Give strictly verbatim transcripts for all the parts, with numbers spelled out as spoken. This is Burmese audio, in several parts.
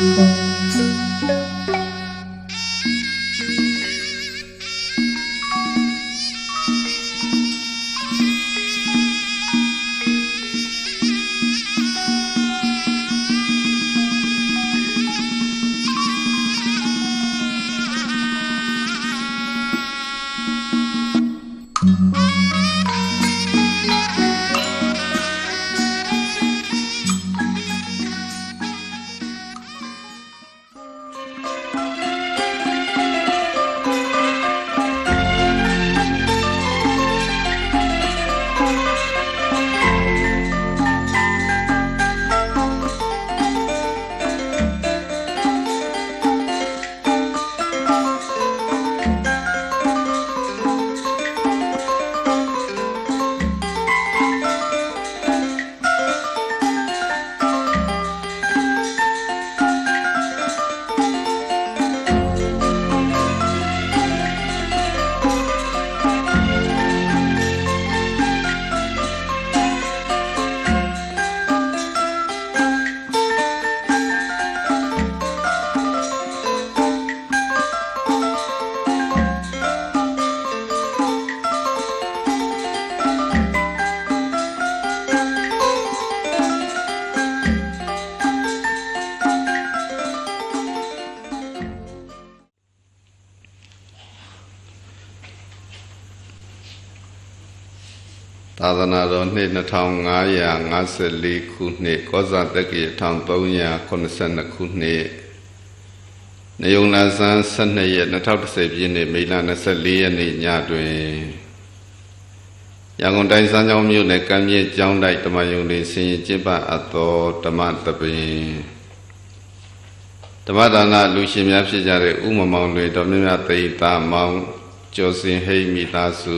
သာသနာတော်နှစ်နှစ်ထောင်ငါးရာငါးဆယ်လေးခုနှစ်ကောဇာတက္ကရာတစ်ထောင်သုံးရာခုနှစ်ဆယ်နှစ်ခုနှစ်နေုံလာဇန်ဆယ်နှစ်ရက်နှစ်ထောင်တစ်ဆယ်ပြည့်နှစ်မေလနှစ်ဆယ်လေးရက်နေ့ညတွင်ရန်ကုန်တိုင်းစမ်းချောင်းမြို့နယ်ကံမြင့်ကျောင်းတိုက်ဓမ္မယုံတွင်ဆင်ရင်ကျင့်ပအပ်သောဓမ္မသဘင်ဓမ္မဒါနလူရှင်များဖြစ်ကြတဲ့ဥမမောင်တွင်တော်မြတ်မြတ်သိတာမောင်ကျော်စင်ဟိမိသားစု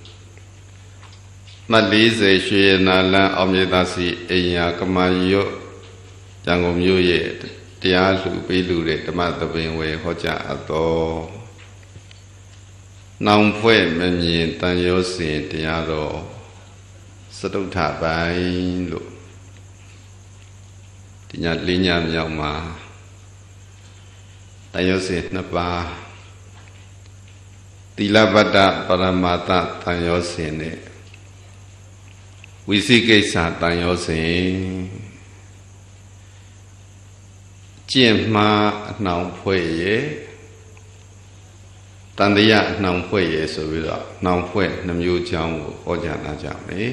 မတ်လေးဆယ်ရွှေနာလန်းအောင်မြေသားစီအိမ်ယာကမာရွတ်ရန်ကုန်မြို့ရဲ့တရားလှူပေးလူတဲ့ဓမ္မသဘင်ဝေဟောကြားအပ်သောနောင်ဖွဲ့မမြင်တန်ရောစဉ်တရားတော်စတုထပိုင်းလို့ဒီညလေးညမြောက်မှာတန်ရောစဉ်နှစ်ပါးသီလပတ္တပရမတ္တတန်ရောစဉ်နဲ့ဝိသိကိစ္စတန်ရောစဉ်ကျင့်မှားအနှောင်ဖွဲ့ရဲ့တန်တရားအနှောင်ဖွဲ့ရဲ့ဆိုပြီးတော့နှောင်ဖွဲ့နှမျိုးချောင်းကိုဟောကြားလာကြမယ်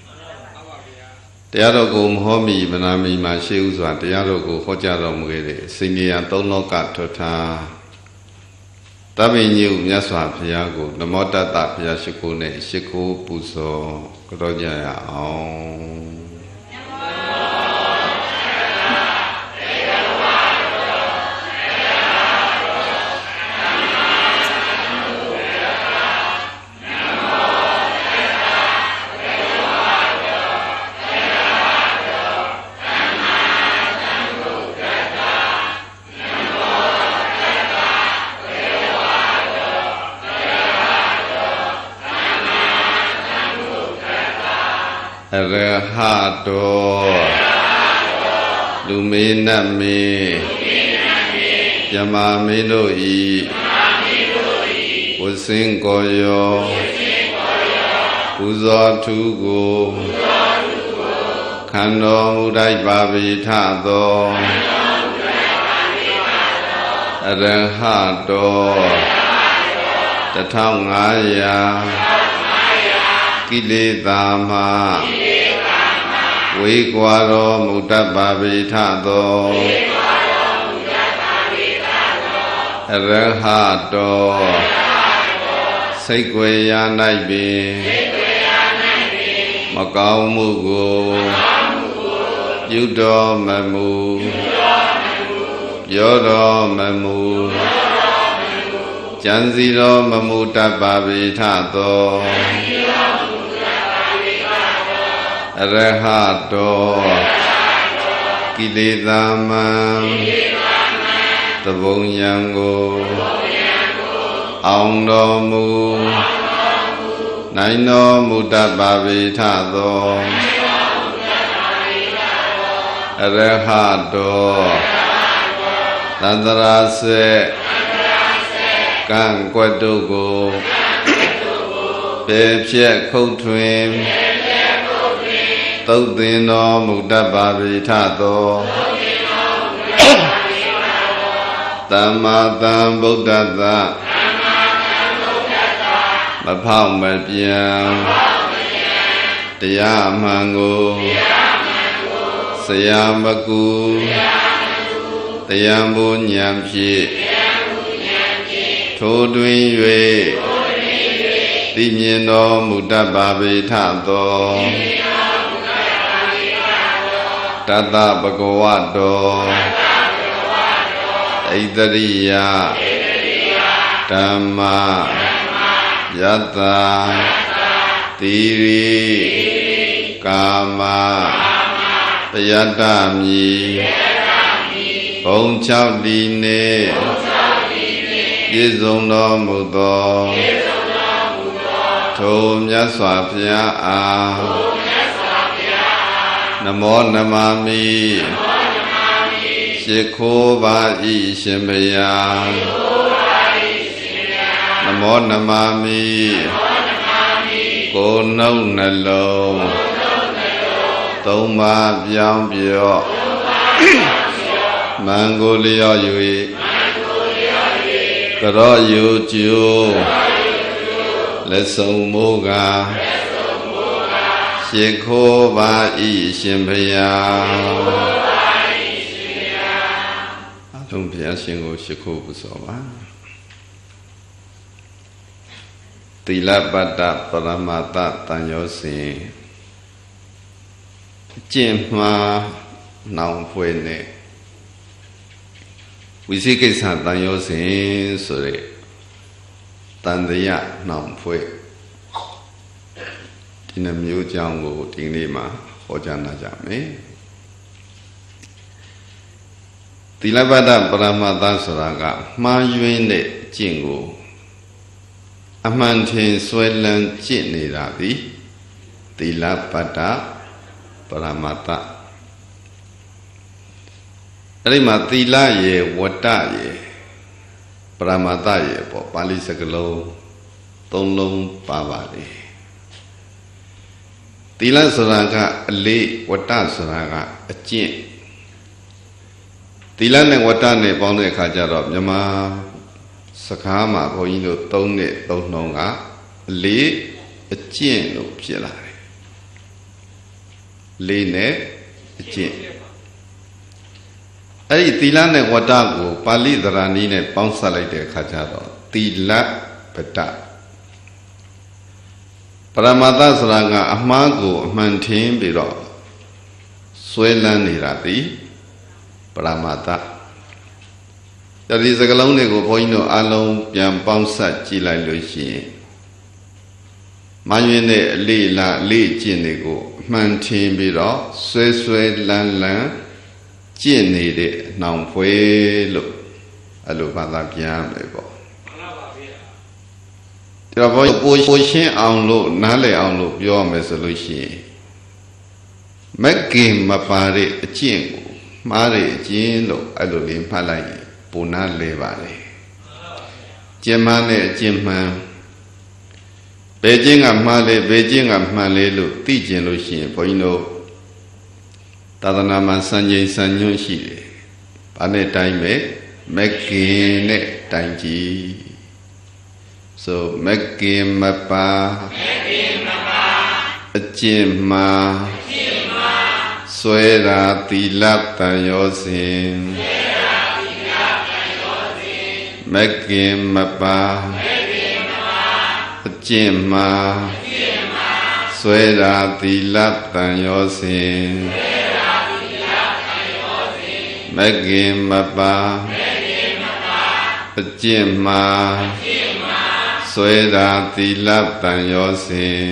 တရားတော်ကိုမဟောမီမနာမီမှာရှေးဥစွာတရားတော်ကိုဟောကြားတော်မူခဲ့တဲ့စိဉ္ညာသုံးလောကထွတ်ထားတပည့်ညုမြတ်စွာဘုရားကိုနမောတတ္တဘုရားရှိခိုးနဲ့ရှိခိုးပူဇော်ကြောကြရအောင်အရဟတောလူမေနတ်မေယမမင်းတို့ဤဝစင်ကိုယောပူဇော်ထုကိုခံတော်မူတိုက်ပါပိထသောအရဟတောတထောင်ငါးရာကိလေသာမှာဝေကွာတော်မူတတ်ပါပိထသောအရဟတောစိတ်ွယ်ရာ၌ပင်မကောင်းမှုကိုပြုတော်မမူပြောတော်မမူကြံစီတော်မမူတတ်ပါပိထသောအရဟတောကိလေသာမံသဘုံယံကိုအောင်တော်မူနိုင်တော်မူတတ်ပါပိထသောအရဟတောတန္တရာစေကံကွတ်တို့ကိုပေဖြက်ခုတ်ထွင်သုတ်သင်တော်မူတတ်ပါ၏ထသောသမ္မာသမ္ဗုဒ္ဓတ္တမဖောက်မပြန်တရားမှန်ကိုဆရာမကူတရားဘုညံဖြင့်ထိုတွင်၍သိမြင်တော်မူတတ်ပါ၏ထသောတတ္တဗဂဝတောဣတရိယဓမ္မယတ္တတိရိကာမပယတ္တမိဘုံ၆ဒီနေပြည့်စုံတော်မူသောထိုမြတ်စွာဘုရားအားနမောနမမိရှိခိုးပါ၏ရှင်ဘုရားနမောနမမိကိုယ်နှုတ်နှလုံးသုံးပါးပြောင်းပြော့မံကိုလျော့၍ကရော့ယူကျိုးလက်ဆုံးမိုးကရှိခိုးပါ၏ရှင်ဘုရားအလုံးဘုရားရှင်ကိုရှိခိုးပူဇော်ပါသီလပတ္တပရမတ္တတန်ရောစဉ်ကျင့်မှားနောင်ဖွယ်နဲ့ဝိသိကိစ္စတန်ရောစဉ်ဆိုတဲ့တန်တရားနောင်ဖွယ်ဒီနှမျိုးကြောင့်ကိုဒီနေ့မှာဟောကြားနာကြမယ်သီလပတ္တပရမတ္တဆိုတာကမှားယွင်းတဲ့အကျင့်ကိုအမှန်ထင်ဆွဲလန်းကျင့်နေတာသည်သီလပတ္တပရမတ္တအဲ့ဒီမှာသီလရေဝတ္တရေပရမတ္တရေပေါ့ပါဠိစကားလုံးသုံးလုံးပါပါလေသီလဆိုတာကအလေးဝတ္တဆိုတာကအကျင့်သီလနဲ့ဝတ္တနဲ့ပေါင်းတဲ့အခါကျတော့မြန်မာစကားမှာဘုန်းကြီးတို့သုံးတဲ့သုံးနှုံးကအလေးအကျင့်လို့ဖြစ်လာတယ်လေးနဲ့အကျင့်အဲ့ဒီသီလနဲ့ဝတ္တကိုပါဠိသရဏီနဲ့ပေါင်းစပ်လိုက်တဲ့အခါကျတော့သီလပတ္တပရမတ္တဆိုတာကအမှားကိုအမှန်ထင်ပြီးတော့ဆွဲလန်းနေတာသည်ပရမတ္တဒီစကလုံးတွေကိုဘုန်းကြီးတို့အလုံးပြန်ပေါင်းစပ်ကြည့်လိုက်လို့ရှိရင်မယွင်းတဲ့အလေးလားအလေးကျင့်တွေကိုအမှန်ထင်ပြီးတော့ဆွဲဆွဲလန်းလန်းကျင့်နေတဲ့နှောင်ဖွဲလို့အဲ့လိုဘာသာပြန်မယ်ပေါ့မှန်ပါပါဗျာဒါဘုန်းကြီးပိုပိုရှင်းအောင်လို့နားလည်အောင်လို့ပြောရမယ်ဆိုလို့ရှိရင်မက္ကိမပါတဲ့အကျင့်ကိုမှားတဲ့အကျင့်လို့အဲ့လိုလေးဖတ်လိုက်ရင်ပုံနာလဲပါလေကျင့်မှန်းတဲ့အကျင့်မှန်ဘယ်ကျင့်ကမှားလဲဘယ်ကျင့်ကမှန်လဲလို့သိကျင်လို့ရှိရင်ဘုန်းကြီးတို့သာသနာမှာစံချိန်စံညွှန်းရှိတယ်။ဘာနဲ့တိုင်းမဲ့မက္ကိနဲ့တိုင်းကြည့်ဆိုမက္ကိမပါမက္ကိမပါအကျင့်မှာအကျင့်မှာဆွဲတာသီလတန်ရောစဉ်ဆွဲတာသီလတန်ရောစဉ်မက္ကိမပါမက္ကိမပါအကျင့်မှာအကျင့်မှာဆွဲတာသီလတန်ရောစဉ်ဆွဲတာသီလတန်ရောစဉ်မက္ကိမပါမက္ကိမပါအကျင့်မှာအကျင့်မှာဆွဲတာသီလတန်ရောစဉ်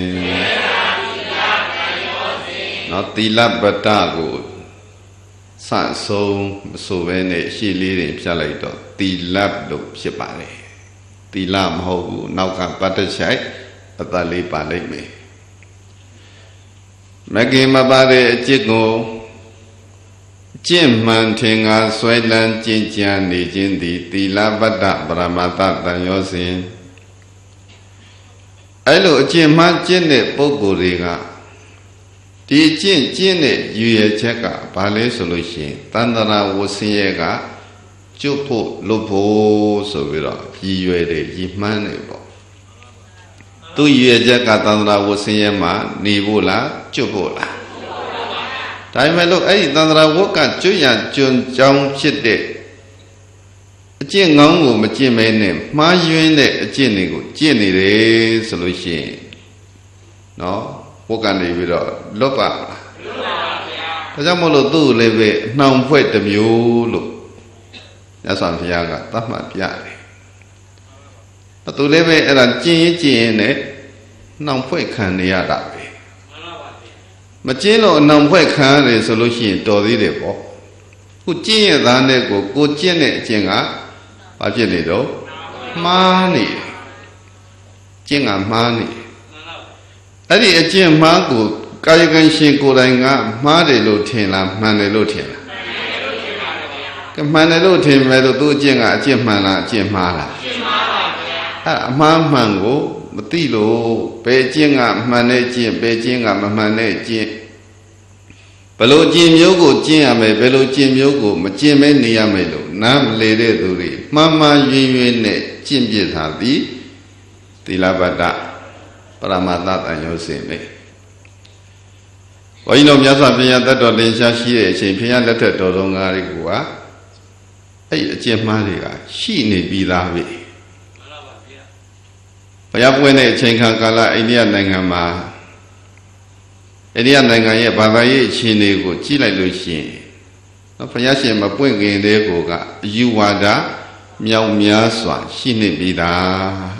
နော်သီလပတ္တကိုစဆုံးမဆိုဘဲနဲ့ရှေ့လေးတွေဖြတ်လိုက်တော့သီလလို့ဖြစ်ပါတယ်သီလမဟုတ်ဘူးနောက်ကပတ္တချိုက်အတလေးပါလိုက်မယ်မဂ္ဂင်မပါတဲ့အจิตကိုကျင့်မှန်ထင်ငါဆွဲလန်းကျင့်ကြံနေခြင်းသည်သီလပတ္တပရမတ္တတန်ရောစဉ်အဲ့လိုအကျင့်မှန်ကျင့်တဲ့ပုဂ္ဂိုလ်တွေကဒီကျင့်ကျင့်တဲ့ရည်ရွယ်ချက်ကဘာလဲဆိုလို့ရှိရင်တန္တရာဝဆင်းရဲကကျွတ်ဖို့လွတ်ဖို့ဆိုပြီးတော့ရည်ရွယ်တယ်ရည်မှန်းတယ်ပေါ့သူရည်ရွယ်ချက်ကတန္တရာဝဆင်းရဲမှာနေဖို့လားကျွတ်ဖို့လားဒါပေမဲ့လို့အဲ့ဒီတန္တရာဝကကျွတ်ရကျွန်းကြောင်းဖြစ်တဲ့အကျင့်ငေါင်းကိုမကျင့်မဲနဲ့မှားယွင်းတဲ့အကျင့်တွေကိုကျင့်နေတယ်ဆိုလို့ရှိရင်နော်ဝတ်ကနေပြီးတော့လွတ်ပါမလားလွတ်ပါပါဗျာဒါကြောင့်မို့လို့သူ့ကိုလည်းပဲနှောင်ဖွဲ့တစ်မျိုးလို့မြတ်စွာဘုရားကသတ်မှတ်ပြတယ်သူလည်းပဲအဲ့ဒါကျင့်ရင်ကျင့်ရင်နဲ့နှောင်ဖွဲ့ခံနေရတာပဲမှန်ပါပါဗျာမကျင့်လို့နှောင်ဖွဲ့ခံရတယ်ဆိုလို့ရှိရင်တော်သေးတယ်ပေါ့ခုကျင့်ရသားနဲ့ကိုကိုကျင့်တဲ့အကျင့်ကဘာဖြစ်နေတော့မှားနေတယ်ကျင့်ကမှားနေတယ်အဲ့ဒီအကျင့်မှားကိုကာယကံရှင်ကိုယ်တိုင်ကမှားတယ်လို့ထင်လားမှန်တယ်လို့ထင်လားမှန်တယ်လို့ထင်ပါဗျာမှန်တယ်လို့ထင်မယ်လို့သူအကျင့်ကအကျင့်မှန်လားအကျင့်မှားလားအကျင့်မှားပါဗျာအဲ့အမှားမှန်ကိုမသိလို့ဘယ်အကျင့်ကမှန်တဲ့အကျင့်ဘယ်အကျင့်ကမမှန်တဲ့အကျင့်ဘယ်လိုအကျင့်မျိုးကိုကျင့်ရမယ်ဘယ်လိုအကျင့်မျိုးကိုမကျင့်မဲနေရမယ်လို့နားမလည်တဲ့သူတွေမှားမှားယွင်းယွင်းနဲ့ကျင့်ပြတာသည်သီလပတ္တပရမတ္တတန်ရောစဉ်ပဲဘုန်းကြီးတို့မြတ်စွာဘုရားတတ်တော်လင်ရှားရှိတဲ့အချိန်ဘုရားလက်ထက်တော်တော်ငါးတွေကအဲ့အကျင့်မှားတွေကရှိနေပြီးသားပဲမှန်ပါပါဗျာဘုရားပွင့်တဲ့အချိန်ခါကာလအိန္ဒိယနိုင်ငံမှာအိန္ဒိယနိုင်ငံရဲ့ဘာသာရေးအခြေအနေကိုကြည့်လိုက်လို့ရှိရင်နော်ဘုရားရှင်မပွင့်ခင်တည်းကအယူဝါဒမြောက်များစွာရှိနေပြီးသား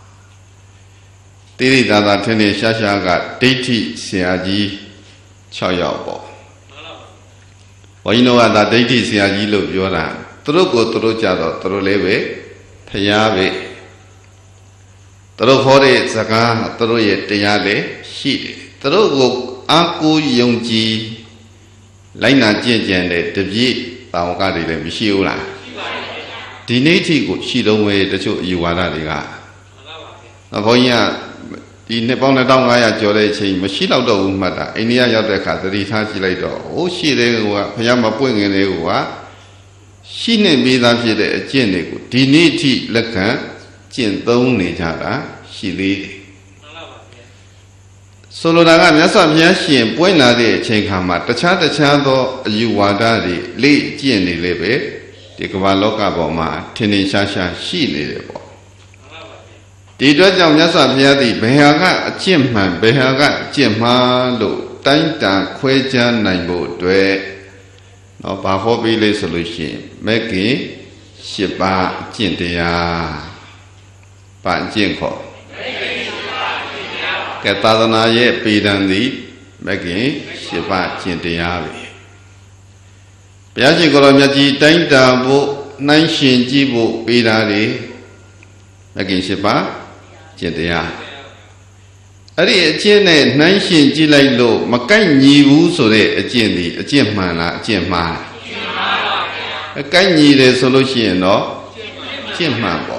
တိရိသာသာထင်းနေရှားရှားကဒိဋ္ဌိဆရာကြီး၆ယောက်ပေါ့ဘုန်းကြီးတို့ကဒါဒိဋ္ဌိဆရာကြီးလို့ပြောတာသူတို့ကိုသူတို့ကြတော့သူတို့လည်းပဲဖျားပဲသူတို့ခေါ်တဲ့စကားသူတို့ရဲ့တရားလည်းရှိတယ်သူတို့ကိုအာကိုယုံကြည်လိုက်နာကျင့်ကြံတဲ့တပြည့်တာဝကတွေလည်းမရှိဘူးလားရှိပါတယ်ဗျာဒီနေ့ထိကိုရှိတော့ဝဲတချို့အယူဝါဒတွေကမှန်ပါပါဗျာဘုန်းကြီးကဒီနှစ်ပေါင်းနှစ်ထောင်ငါးရာကျော်တဲ့အချိန်မရှိတော့တော့ဘူးမှတ်တာအိန္ဒိယရောက်တဲ့အခါသတိထားကြည့်လိုက်တော့ဟိုရှိတဲ့ကဘုရားမပွင့်ခင်လေးကရှိနေပြီးသားဖြစ်တဲ့အကျင့်တွေကိုဒီနေ့ထိလက်ခံကျင့်သုံးနေကြတာရှိသေးတယ်မှန်ပါပါဗျာဆိုလိုတာကမြတ်စွာဘုရားရှင်ပွင့်လာတဲ့အချိန်ခါမှာတခြားတခြားသောအယူဝါဒတွေလေ့ကျင့်နေလေပဲဒီကမ္ဘာလောကပေါ်မှာထင်ထင်ရှားရှားရှိနေတယ်ပေါ့ဒီအတွက်ကြောင့်မြတ်စွာဘုရားသည်ဘယ်ဟာကအကျင့်မှန်ဘယ်ဟာကအကျင့်မှားလို့တိုင်းတန်ခွဲခြားနိုင်ဖို့အတွက်နော်ဘာဟောပြီးလဲဆိုလို့ရှိရင်မဂ္ဂင်၈ပါးအကျင့်တရားဘာအကျင့်ခေါ်မဂ္ဂင်၈ပါးအကျင့်တရားကဲသာသနာရဲ့ပေဒံသည်မဂ္ဂင်၈ပါးအကျင့်တရားပဲဘုရားရှင်ကိုယ်တော်မြတ်ကြီးတိုင်းတန်ဖို့နှိုင်းရှင်ကြည့်ဖို့ပေတာတွေမဂ္ဂင်၈ပါးကျင့်တရားအဲ့ဒီအကျင့်နဲ့နှိုင်းရှင်ကြည့်လိုက်လို့မကိုက်ညီဘူးဆိုတဲ့အကျင့်ဒီအကျင့်မှန်လားအကျင့်မှားလားအကျင့်မှားပါဗျာအကိုက်ညီတယ်ဆိုလို့ရှိရင်တော့ကျင့်မှန်ပေါ့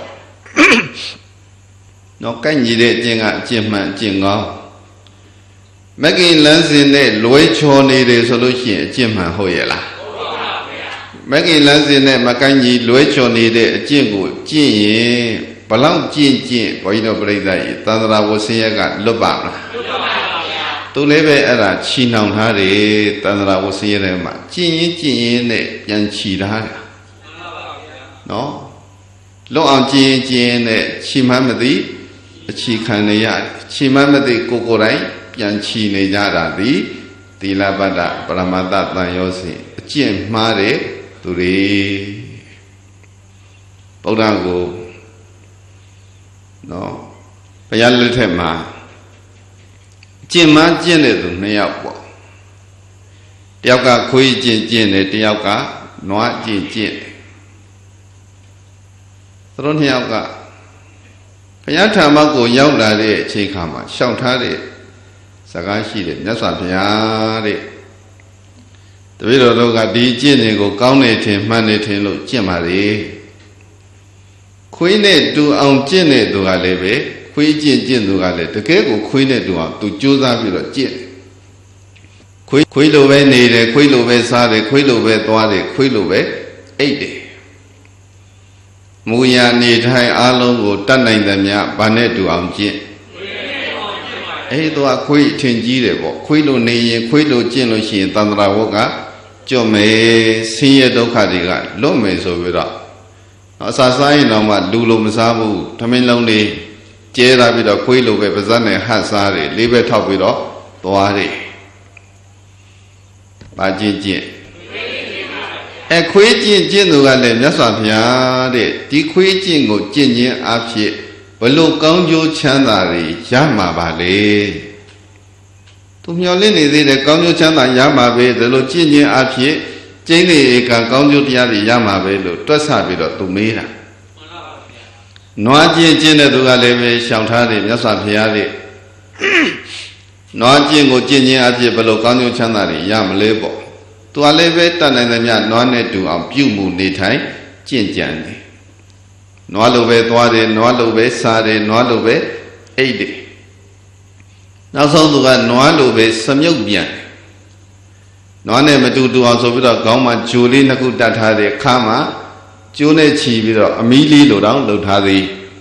နော်ကိုက်ညီတဲ့အကျင့်ကအကျင့်မှန်အကျင့်ကောင်းမဂ္ဂင်လမ်းစဉ်နဲ့လွဲချော်နေတယ်ဆိုလို့ရှိရင်အကျင့်မှန်ဟုတ်ရဲ့လားဟုတ်ပါဗျာမဂ္ဂင်လမ်းစဉ်နဲ့မကိုက်ညီလွဲချော်နေတဲ့အကျင့်ကိုကျင့်ရင်ဘလောက်ကျင့်ကျင့်ဘုန်းကြီးတို့ပြိဿကြီးသန္တရာဝဆင်းရဲကလွတ်ပါမလားလွတ်ပါပါဗျာသူလည်းပဲအဲ့ဒါချီနှောင်ထားတယ်သန္တရာဝဆင်းရဲထဲမှာကျင့်ရင်ကျင့်ရင်နဲ့ပြန်ချီထားတယ်မှန်ပါပါဗျာနော်လွတ်အောင်ကျင့်ရင်ကျင့်ရင်နဲ့ချီမှန်းမသိအချီခံနေရချီမှန်းမသိကိုကိုယ်တိုင်ပြန်ချီနေကြတာဒီသီလပတ္တပရမတ္တတန်ရောစဉ်အကျင့်မှားတဲ့သူတွေဗုဒ္ဓကိုနော်ဘုရားလက်ထက်မှာကျင့်မှကျင့်တဲ့သူနှစ်ယောက်ပေါ့တယောက်ကခွေးကျင့်ကျင့်တယ်တယောက်ကနွားကျင့်ကျင့်တယ်သူတို့နှစ်ယောက်ကဘုရားထာမကိုရောက်လာတဲ့အချိန်ခါမှာရှောင်ထားတဲ့စကားရှိတယ်မြတ်စွာဘုရားတဲ့တပည့်တော်တို့ကဒီကျင့်တွေကိုကောင်းနေထင်မှန်နေထင်လို့ကျင့်ပါလေခွေးနဲ့တူအောင်ကျင့်တဲ့သူကလည်းပဲခွေးကျင့်ကျင့်သူကလည်းတကယ်ကိုခွေးနဲ့တူအောင်သူကြိုးစားပြီးတော့ကျင့်ခွေးခွေးလိုပဲနေတယ်ခွေးလိုပဲစားတယ်ခွေးလိုပဲသွားတယ်ခွေးလိုပဲအိတ်တယ်မူရနေထိုင်အားလုံးကိုတတ်နိုင်သမျှဘာနဲ့တူအောင်ကျင့်အဲ့တော့ခွေးထင်ကြီးတယ်ပေါ့ခွေးလိုနေရင်ခွေးလိုကျင့်လို့ရှိရင်သန္တရာဝတ်ကကြော့မယ်ဆင်းရဲဒုက္ခတွေကလွတ်မယ်ဆိုပြီးတော့အစာစားရင်တော့မှလူလိုမစားဘူးထမင်းလုံးလေးကျဲလာပြီးတော့ခွေးလိုပဲပါးစပ်နဲ့ဟတ်စားတယ်လေးဘက်ထောက်ပြီးတော့သွားတယ်ပါကျင့်ကျင့်အဲခွေးကျင့်ကျင့်သူကလည်းမြတ်စွာဘုရားတဲ့ဒီခွေးကျင့်ကိုကျင့်ခြင်းအဖြစ်ဘလို့ကောင်းကျိုးချမ်းသာတွေရမှာပါလေသူမျှော်လင့်နေသေးတယ်ကောင်းကျိုးချမ်းသာရမှာပဲဒါလို့ကျင့်ခြင်းအဖြစ်ကျင့်နေကကောင်းကျိုးတရားတွေရမှာပဲလို့တွက်ဆပြီးတော့သူမေးတာနွားကျင့်ကျင့်တဲ့သူကလည်းပဲရှောင်ထားတယ်မြတ်စွာဘုရားတဲ့နွားကျင့်ကိုကျင့်ခြင်းအဖြစ်ဘလို့ကောင်းကျိုးချမ်းသာတွေရမလဲပေါ့သူကလည်းပဲတတ်နိုင်သမျှနွားနဲ့တူအောင်ပြုမှုနေထိုင်ကျင့်ကြံတယ်နွားလိုပဲသွားတယ်နွားလိုပဲစားတယ်နွားလိုပဲအိတ်တယ်နောက်ဆုံးသူကနွားလိုပဲစမြုပ်ပြန်နွားနဲ့မတူတူအောင်ဆိုပြီးတော့ခေါင်းမှာဂျိုလေးနှစ်ခုတတ်ထားတယ်ခါမှာကျိုးနဲ့ချီပြီးတော့အမီးလေးလိုတောင်လှုပ်ထားသည်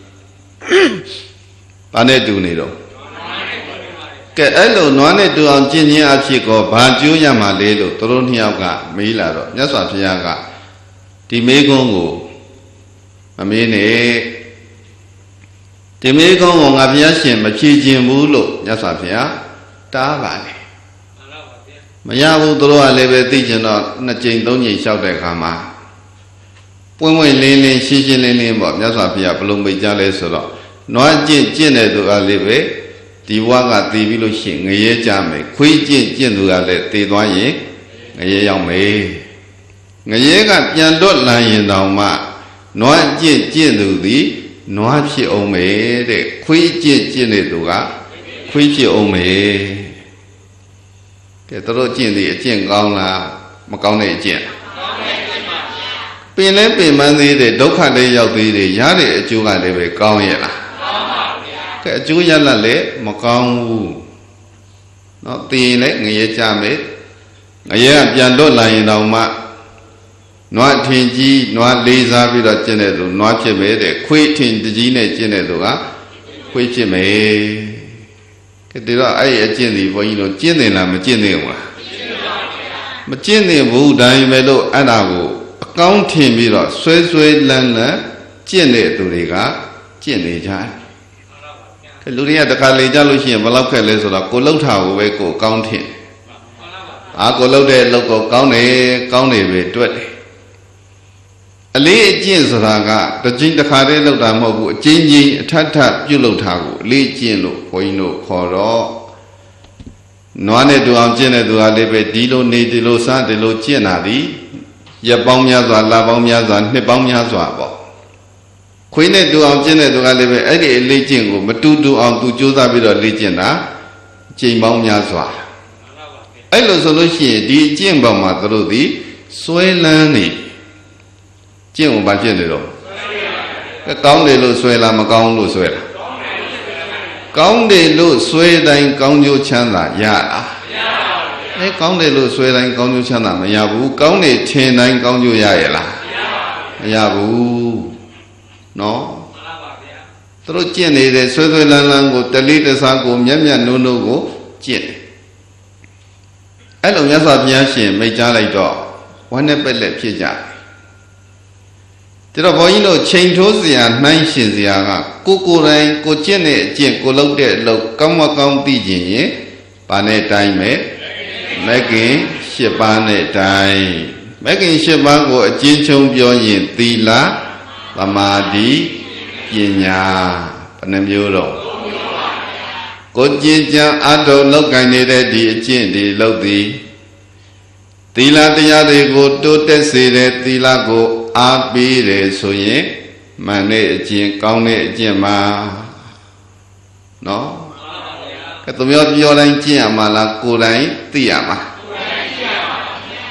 ဘာနဲ့တူနေတော့ကဲအဲ့လိုနွားနဲ့တူအောင်ကျင့်ခြင်းအဖြစ်ကောဘာကျိုးရမှာလဲလို့သူတို့နှစ်ယောက်ကမေးလာတော့မြတ်စွာဘုရားကဒီမေးခွန်းကိုမမေးနဲ့ဒီမေးခွန်းကိုငါဘုရားရှင်မဖြေခြင်းဘူးလို့မြတ်စွာဘုရားတားပါတယ်မရဘူးသူတို့ကလည်းပဲသိကျင်တော့နှစ်ကြိမ်သုံးကြိမ်လျှောက်တဲ့အခါမှာပွင့်ပွင့်လင်းလင်းရှင်းရှင်းလင်းလင်းပေါ့မြတ်စွာဘုရားဘလုံးမိတ်ကြလဲဆိုတော့နွားကျင့်ကျင့်တဲ့သူကလည်းပဲဒီဘဝကတည်ပြီးလို့ရှိရင်ငရဲကြမယ်ခွေးကျင့်ကျင့်သူကလည်းတည်သွားရင်ငရဲရောက်မယ်ငရဲကပြန်လွတ်လာရင်တောင်မှနွားကျင့်ကျင့်သူသည်နွားဖြစ်အောင်မယ်တဲ့ခွေးကျင့်ကျင့်တဲ့သူကခွေးဖြစ်အောင်မယ်ကဲတို့ကျင့်သည်အကျင့်ကောင်းလားမကောင်းတဲ့အကျင့်ကောင်းတဲ့အကျင့်ပါဗျာပင်လဲပင်ပန်းသေးတယ်ဒုက္ခလည်းရောက်သေးတယ်ရတဲ့အကျိုးကလည်းပဲကောင်းရဲ့လားကောင်းပါဗျာကဲအကျိုးရလတ်လည်းမကောင်းဘူးเนาะတည်ရင်လည်းငရဲကြမယ်ငရဲကပြန်လွတ်လာရင်တောင်မှနွားထင်ကြီးနွားလေးစားပြီးတော့ကျင့်တဲ့သူနွားဖြစ်မယ်တဲ့ခွေးထင်တကြီးနဲ့ကျင့်တဲ့သူကခွေးဖြစ်မယ်ကဲဒီတော့အဲ့ဒီအကျင့်ဒီဘုန်းကြီးတို့ကျင့်တယ်လားမကျင့်သင့်ဘူးလားမကျင့်သင့်ဘူးဒါပေမဲ့လို့အဲ့ဒါကိုအကောင်းထင်ပြီးတော့ဆွဲဆွဲလန်းလန်းကျင့်တဲ့သူတွေကကျင့်နေကြတယ်ကဲလူတွေကတခါလေကြလို့ရှိရင်ဘယ်လောက်ခက်လဲဆိုတော့ကိုလှုပ်တာကိုပဲကိုကောင်းထင်အာကိုလှုပ်တဲ့အလုပ်ကိုကောင်းတယ်ကောင်းတယ်ပဲတွက်တယ်အလေးအကျင့်ဆိုတာကတစ်ကြိမ်တစ်ခါတည်းလောက်တာမဟုတ်ဘူးအကျဉ်းချင်းအထက်ထပ်ပြုတ်လောက်တာကိုအလေးကျင့်လို့ဘုန်းကြီးတို့ခေါ်တော့နွားနဲ့တူအောင်ကျင့်တဲ့သူကလည်းပဲဒီလိုနေဒီလိုစားဒီလိုကျင့်တာဒီရက်ပေါင်းများစွာလပေါင်းများစွာနှစ်ပေါင်းများစွာပေါ့ခွေးနဲ့တူအောင်ကျင့်တဲ့သူကလည်းပဲအဲ့ဒီအလေးကျင့်ကိုမတူတူအောင်သူကြိုးစားပြီးတော့လေ့ကျင့်တာကျင့်ပေါင်းများစွာအဲ့လိုဆိုလို့ရှိရင်ဒီအကျင့်ပေါ်မှာသူတို့ဒီစွဲလန်းနေကျင့်ကိုဘာဖြစ်နေတော့ကောင်းတယ်လို့ဆွဲလားမကောင်းလို့ဆွဲလားကောင်းတယ်လို့ဆွဲတိုင်းကောင်းကျိုးချမ်းသာရလားမရပါဘူးအဲကောင်းတယ်လို့ဆွဲတိုင်းကောင်းကျိုးချမ်းသာမရဘူးကောင်းတယ်ထင်တိုင်းကောင်းကျိုးရရဲ့လားမရဘူးနော်သူတို့ကျင့်နေတဲ့ဆွဲဆွဲလန်းလန်းကိုတလိတစားကိုမျက်မျက်နှုံးနှုံးကိုကျင့်အဲ့လိုမြတ်စွာဘုရားရှင်မိတ်ကြားလိုက်တော့ဝမ်းနဲ့ပက်လက်ဖြစ်ကြတယ်ဒါတော့ဘုန်းကြီးတို့ချိန်ထိုးစရာနှိုင်းရှင်စရာကကိုကိုယ်တိုင်ကိုကျင့်တဲ့အကျင့်ကိုလုပ်တဲ့အလုပ်ကောင်းမကောင်းသိခြင်းရင်ဘာနဲ့တိုင်းမဲ့မဂ်ကင်၈ပါးနဲ့တိုင်းမဂ်ကင်၈ပါးကိုအကျဉ်းချုပ်ပြောရင်သီလသမာဓိပညာဘယ်နှမျိုးတော့ကိုကျင့်ကြံအထုလောက်ကင်နေတဲ့ဒီအကျင့်ဒီလုပ်သည်သီလတရားတွေကိုတိုးတက်စေတဲ့သီလကိုအားပေးတယ်ဆိုရင်မှန်တဲ့အကျင့်ကောင်းတဲ့အကျင့်မှာနော်ကဲသူမျိုးပြောတိုင်းကျင့်ရမှာလားကိုယ်တိုင်သိရမှာကိုယ်တိုင်သိရပါဗျာ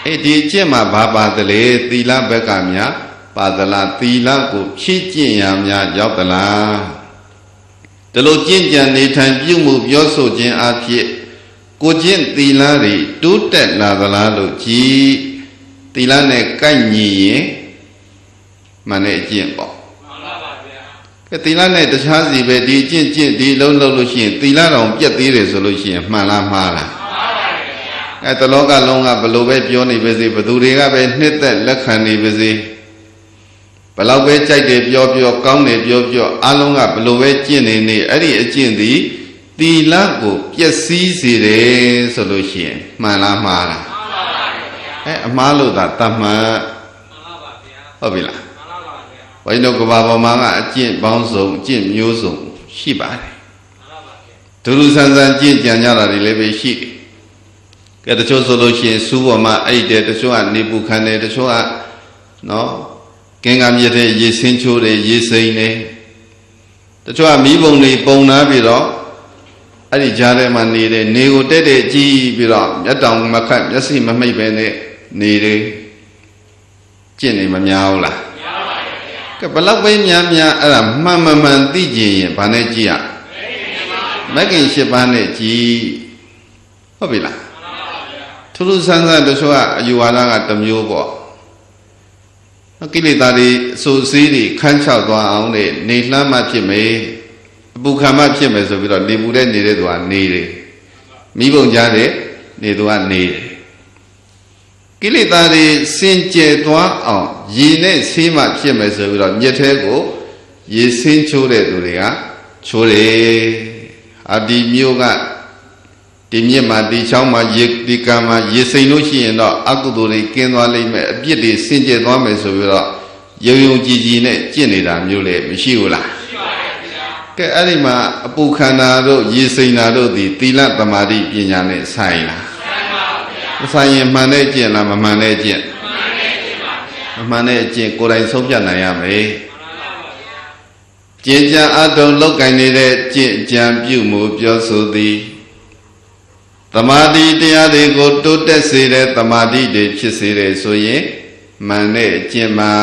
အဲ့ဒီကျင့်မှာဘာပါတယ်လေသီလဘက်ကများပါသလားသီလကိုဖြည့်ကျင့်ရများရောက်သလားဒီလိုကျင့်ကြံနေထိုင်ပြုမှုပြောဆိုခြင်းအဖြစ်ကိုကျင့်သီလတွေတိုးတက်လာသလားလို့ကြည်သီလနဲ့ကိုက်ညီရင်မှန်တဲ့အကျင့်ပေါ့မှန်ပါပါဗျာကဲသီလနဲ့တခြားစီပဲဒီအကျင့်ကျင့်ဒီလုံးလုံးလို့ရှိရင်သီလတော်ပြတ်သေးတယ်ဆိုလို့ရှိရင်မှန်လားမှားလားမှန်ပါပါဗျာအဲတလောကလုံးကဘလို့ပဲပြောနေပါစေဘသူတွေကပဲနှစ်သက်လက်ခံနေပါစေဘလောက်ပဲကြိုက်တယ်ပြောပြောကောင်းတယ်ပြောပြောအလုံးကဘလို့ပဲကျင့်နေနေအဲ့ဒီအကျင့်သည်သီလကိုပျက်စီးစေတယ်ဆိုလို့ရှိရင်မှန်လားမှားလားမှန်ပါပါဗျာအဲအမှားလို့သာတမှန်မှန်ပါပါဗျာဟုတ်ပြီလားမှန်ပါပါဗျာဘုန်းကြီးတို့ကဘာပေါ်မှာကအကျင့်ပေါင်းစုံအကျင့်မျိုးစုံရှိပါတယ်မှန်ပါပါဗျာဒုလူဆန်းဆန်းကျင့်ကြံကြတာတွေလည်းပဲရှိတယ်ကဲတချို့ဆိုလို့ရှိရင်စူးပေါ်မှာအိတ်တယ်တချို့ကနေပူခံတယ်တချို့ကနော်ကင်္ဂါမြစ်တဲ့ရေဆင်းချိုးတယ်ရေစိမ့်တယ်တချို့ကမီးပုံတွေပုံနာပြီးတော့အဲ့ဒီကြားထဲမှာနေတယ်နေကိုတက်တက်ကြည့်ပြီးတော့မျက်တောင်မခတ်မျက်စိမမိတ်ပဲနဲ့နေတယ်ကျင့်နေမများဘူးလားများပါရဲ့ဗျာကဲဘလောက်ပဲများများအဲ့ဒါမှန်မှန်မှန်သိကြရင်ဘာနဲ့ကြည့်ရမဂ်ကင်၈ပါးနဲ့ကြည့်ဟုတ်ပြီလားမှန်ပါပါဗျာထူးထူးဆန်းဆန်းတချို့ကအယူဝါဒကတစ်မျိုးပေါ့ကိလေသာတွေအဆိုးစီးတွေခန်းချောက်သွားအောင်နဲ့နေလှမ်းမှဖြစ်မယ်အပူခံမှဖြစ်မယ်ဆိုပြီးတော့နေပူတဲ့နေတဲ့သူကနေတယ်မိဘုံကြားတဲ့နေသူကနေတယ်ကိလေသာတွေစင်ကြယ်သွားအောင်ရေနဲ့ဆေးမှဖြစ်မယ်ဆိုပြီးတော့မြစ်ထဲကိုရေဆင်းချိုးတဲ့သူတွေကချိုးတယ်အာဒီမျိုးကဒီမြစ်မှာဒီချောင်းမှာရေဒီကံမှာရေစိမ်လို့ရှိရင်တော့အကုသိုလ်တွေကင်းသွားလိမ့်မယ်အပြစ်တွေစင်ကြယ်သွားမယ်ဆိုပြီးတော့ယုံယုံကြည်ကြည်နဲ့ကျင့်နေတာမျိုးလည်းမရှိဘူးလားရှိပါရဲ့ဗျာကဲအဲ့ဒီမှာအပူခန္ဓာတို့ရေစိမ်တာတို့ဒီသီလသမာဓိပညာနဲ့ဆိုင်လားဆိုင်ပါဗျာမဆိုင်ရင်မှန်တဲ့ကျင့်လားမမှန်တဲ့ကျင့်မှန်တဲ့ကျင့်ပါဗျာမမှန်တဲ့အကျင့်ကိုယ်တိုင်ဆုံးဖြတ်နိုင်ရမယ်ကျင့်ကြံအထုံလောက်ကင်နေတဲ့ကျင့်ကြံပြုမှုပြောဆိုသည်သမာဓိတရားတွေကိုတိုးတက်စေတဲ့သမာဓိတွေဖြစ်စေတယ်ဆိုရင်မှန်တဲ့အကျင့်မှာ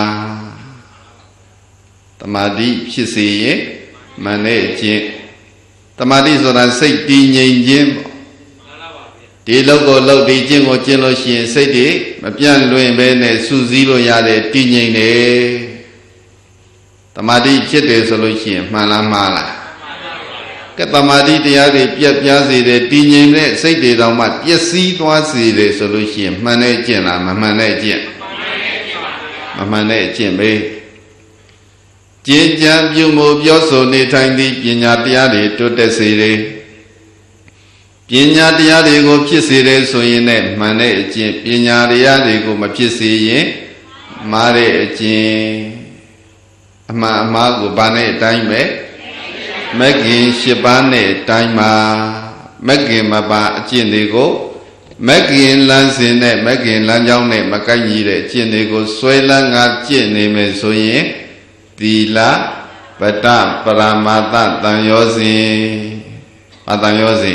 သမာဓိဖြစ်စေရင်မှန်တဲ့အကျင့်သမာဓိဆိုတာစိတ်တည်ငြိမ်ခြင်းပေါ့ဒီလောက်ကိုလောက်ဒီကျင့်ကိုကျင့်လို့ရှိရင်စိတ်တွေမပြန့်လွင့်ပဲနဲ့စူးစီးလို့ရတဲ့တည်ငြိမ်တယ်သမာဓိဖြစ်တယ်ဆိုလို့ရှိရင်မှန်လားမှားလားကဲသမာဓိတရားတွေပြက်ပြားစေတယ်တည်ငြိမ်တဲ့စိတ်တွေတောင်မှပျက်စီးသွားစေတယ်ဆိုလို့ရှိရင်မှန်တဲ့အကျင့်လားမမှန်တဲ့အကျင့်မမှန်တဲ့အကျင့်ပဲကျင့်ကြံပြုမှုပြောဆိုနေထိုင်သည့်ပညာတရားတွေတိုးတက်စေတယ်ပညာတရားတွေကိုဖြစ်စေတယ်ဆိုရင်လည်းမှန်တဲ့အကျင့်ပညာတရားတွေကိုမဖြစ်စေရင်မှားတဲ့အကျင့်အမှားအမှားကိုဘာနဲ့အတိုင်းပဲမဂ်ကင်၈ပါးနဲ့တိုင်းမှာမဂ်ကင်မပါအကျင့်တွေကိုမဂ်ကင်လမ်းစဉ်နဲ့မဂ်ကင်လမ်းကြောင်းနဲ့မကိုက်ညီတဲ့အကျင့်တွေကိုဆွဲလန်းငါကျင့်နေမယ်ဆိုရင်သီလပတ္တပရမတ္တတန်ရောစဉ်အတန်ရောစဉ်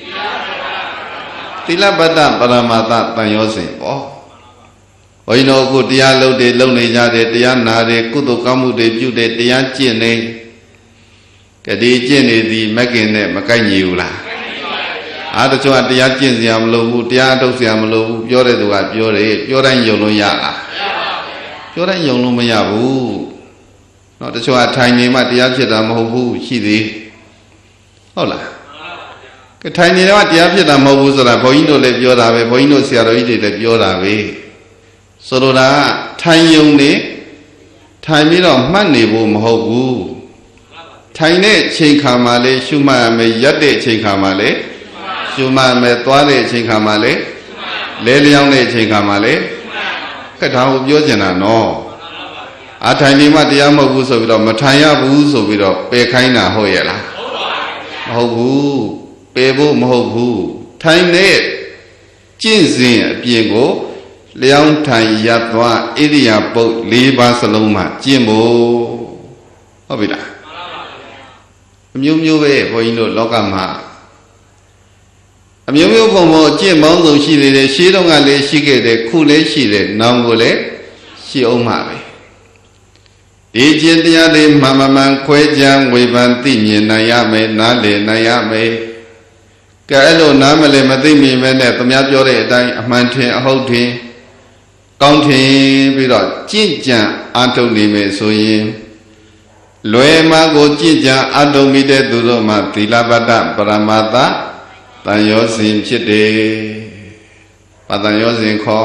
သီလပတ္တပရမတ္တတန်ရောစဉ်ပေါ့ဘုန်းကြီးတို့အခုတရားလုပ်တယ်လုပ်နေကြတယ်တရားနာတယ်ကုသိုလ်ကောင်းမှုတွေပြုတယ်တရားကျင့်နေကတိကျင့်နေသည်မကင်နဲ့မကိုက်ညီဘူးလားအားတချို့ကတရားကျင့်စရာမလိုဘူးတရားထုတ်စရာမလိုဘူးပြောတဲ့သူကပြောတယ်ပြောတိုင်းယုံလို့ရလားပြောတိုင်းယုံလို့မရဘူးနော်တချို့ကထိုင်နေမှတရားဖြစ်တာမဟုတ်ဘူးရှိသေးဟုတ်လားကထိုင်နေတော့တရားဖြစ်တာမဟုတ်ဘူးဆိုတာဘုန်းကြီးတို့လည်းပြောတာပဲဘုန်းကြီးတို့ဆရာတော်ကြီးတွေလည်းပြောတာပဲဆိုလိုတာထိုင်ယုံနေထိုင်ပြီးတော့မှတ်နေဖို့မဟုတ်ဘူးထိုင်တဲ့ချိန်ခါမှာလေရှုမှတ်ရမယ်ရက်တဲ့ချိန်ခါမှာလေရှုမှတ်မယ်သွားတဲ့ချိန်ခါမှာလေလဲလျောင်းတဲ့ချိန်ခါမှာလေခက်တာကိုပြောချင်တာနော်အထိုင်နေမှတရားမဟုတ်ဘူးဆိုပြီးတော့မထိုင်ရဘူးဆိုပြီးတော့ပယ်ခိုင်းတာဟုတ်ရဲ့လားမဟုတ်ဘူးပယ်ဖို့မဟုတ်ဘူးထိုင်တဲ့ကျင့်စဉ်အပြင်ကိုလျောင်းထိုင်ရပ်သွားဣရိယာပုတ်၄ပါးစလုံးမှာကျင့်ဖို့ဟုတ်ပြီလားအမျိုးမျိုးပဲဘုန်းကြီးတို့လောကမှာအမျိုးမျိုးပုံပေါ်အကျင့်ပေါင်းစုံရှိနေတယ်ရှေးတုန်းကလည်းရှိခဲ့တယ်ခုလည်းရှိတယ်နောင်ကိုလည်းရှိအောင်မှာပဲဒီကျင့်တရားတွေမှန်မှန်ခွဲခြားဝေဖန်သိမြင်နိုင်ရမယ်နားလည်နိုင်ရမယ်ကဲအဲ့လိုနားမလည်မသိမြင်မဲ့နဲ့သူများပြောတဲ့အတိုင်းအမှန်ထင်အဟုတ်ထင်ကောင်းထင်ပြီးတော့ကြင့်ကြံအာထုတ်နေမယ်ဆိုရင်လွယ်မှာကိုကြင့်ကြံအာထုတ်မိတဲ့သူတို့မှာသီလပတ္တပရမတ္တတန်ရောစဉ်ဖြစ်တယ်။ဘာတန်ရောစဉ်ခေါ်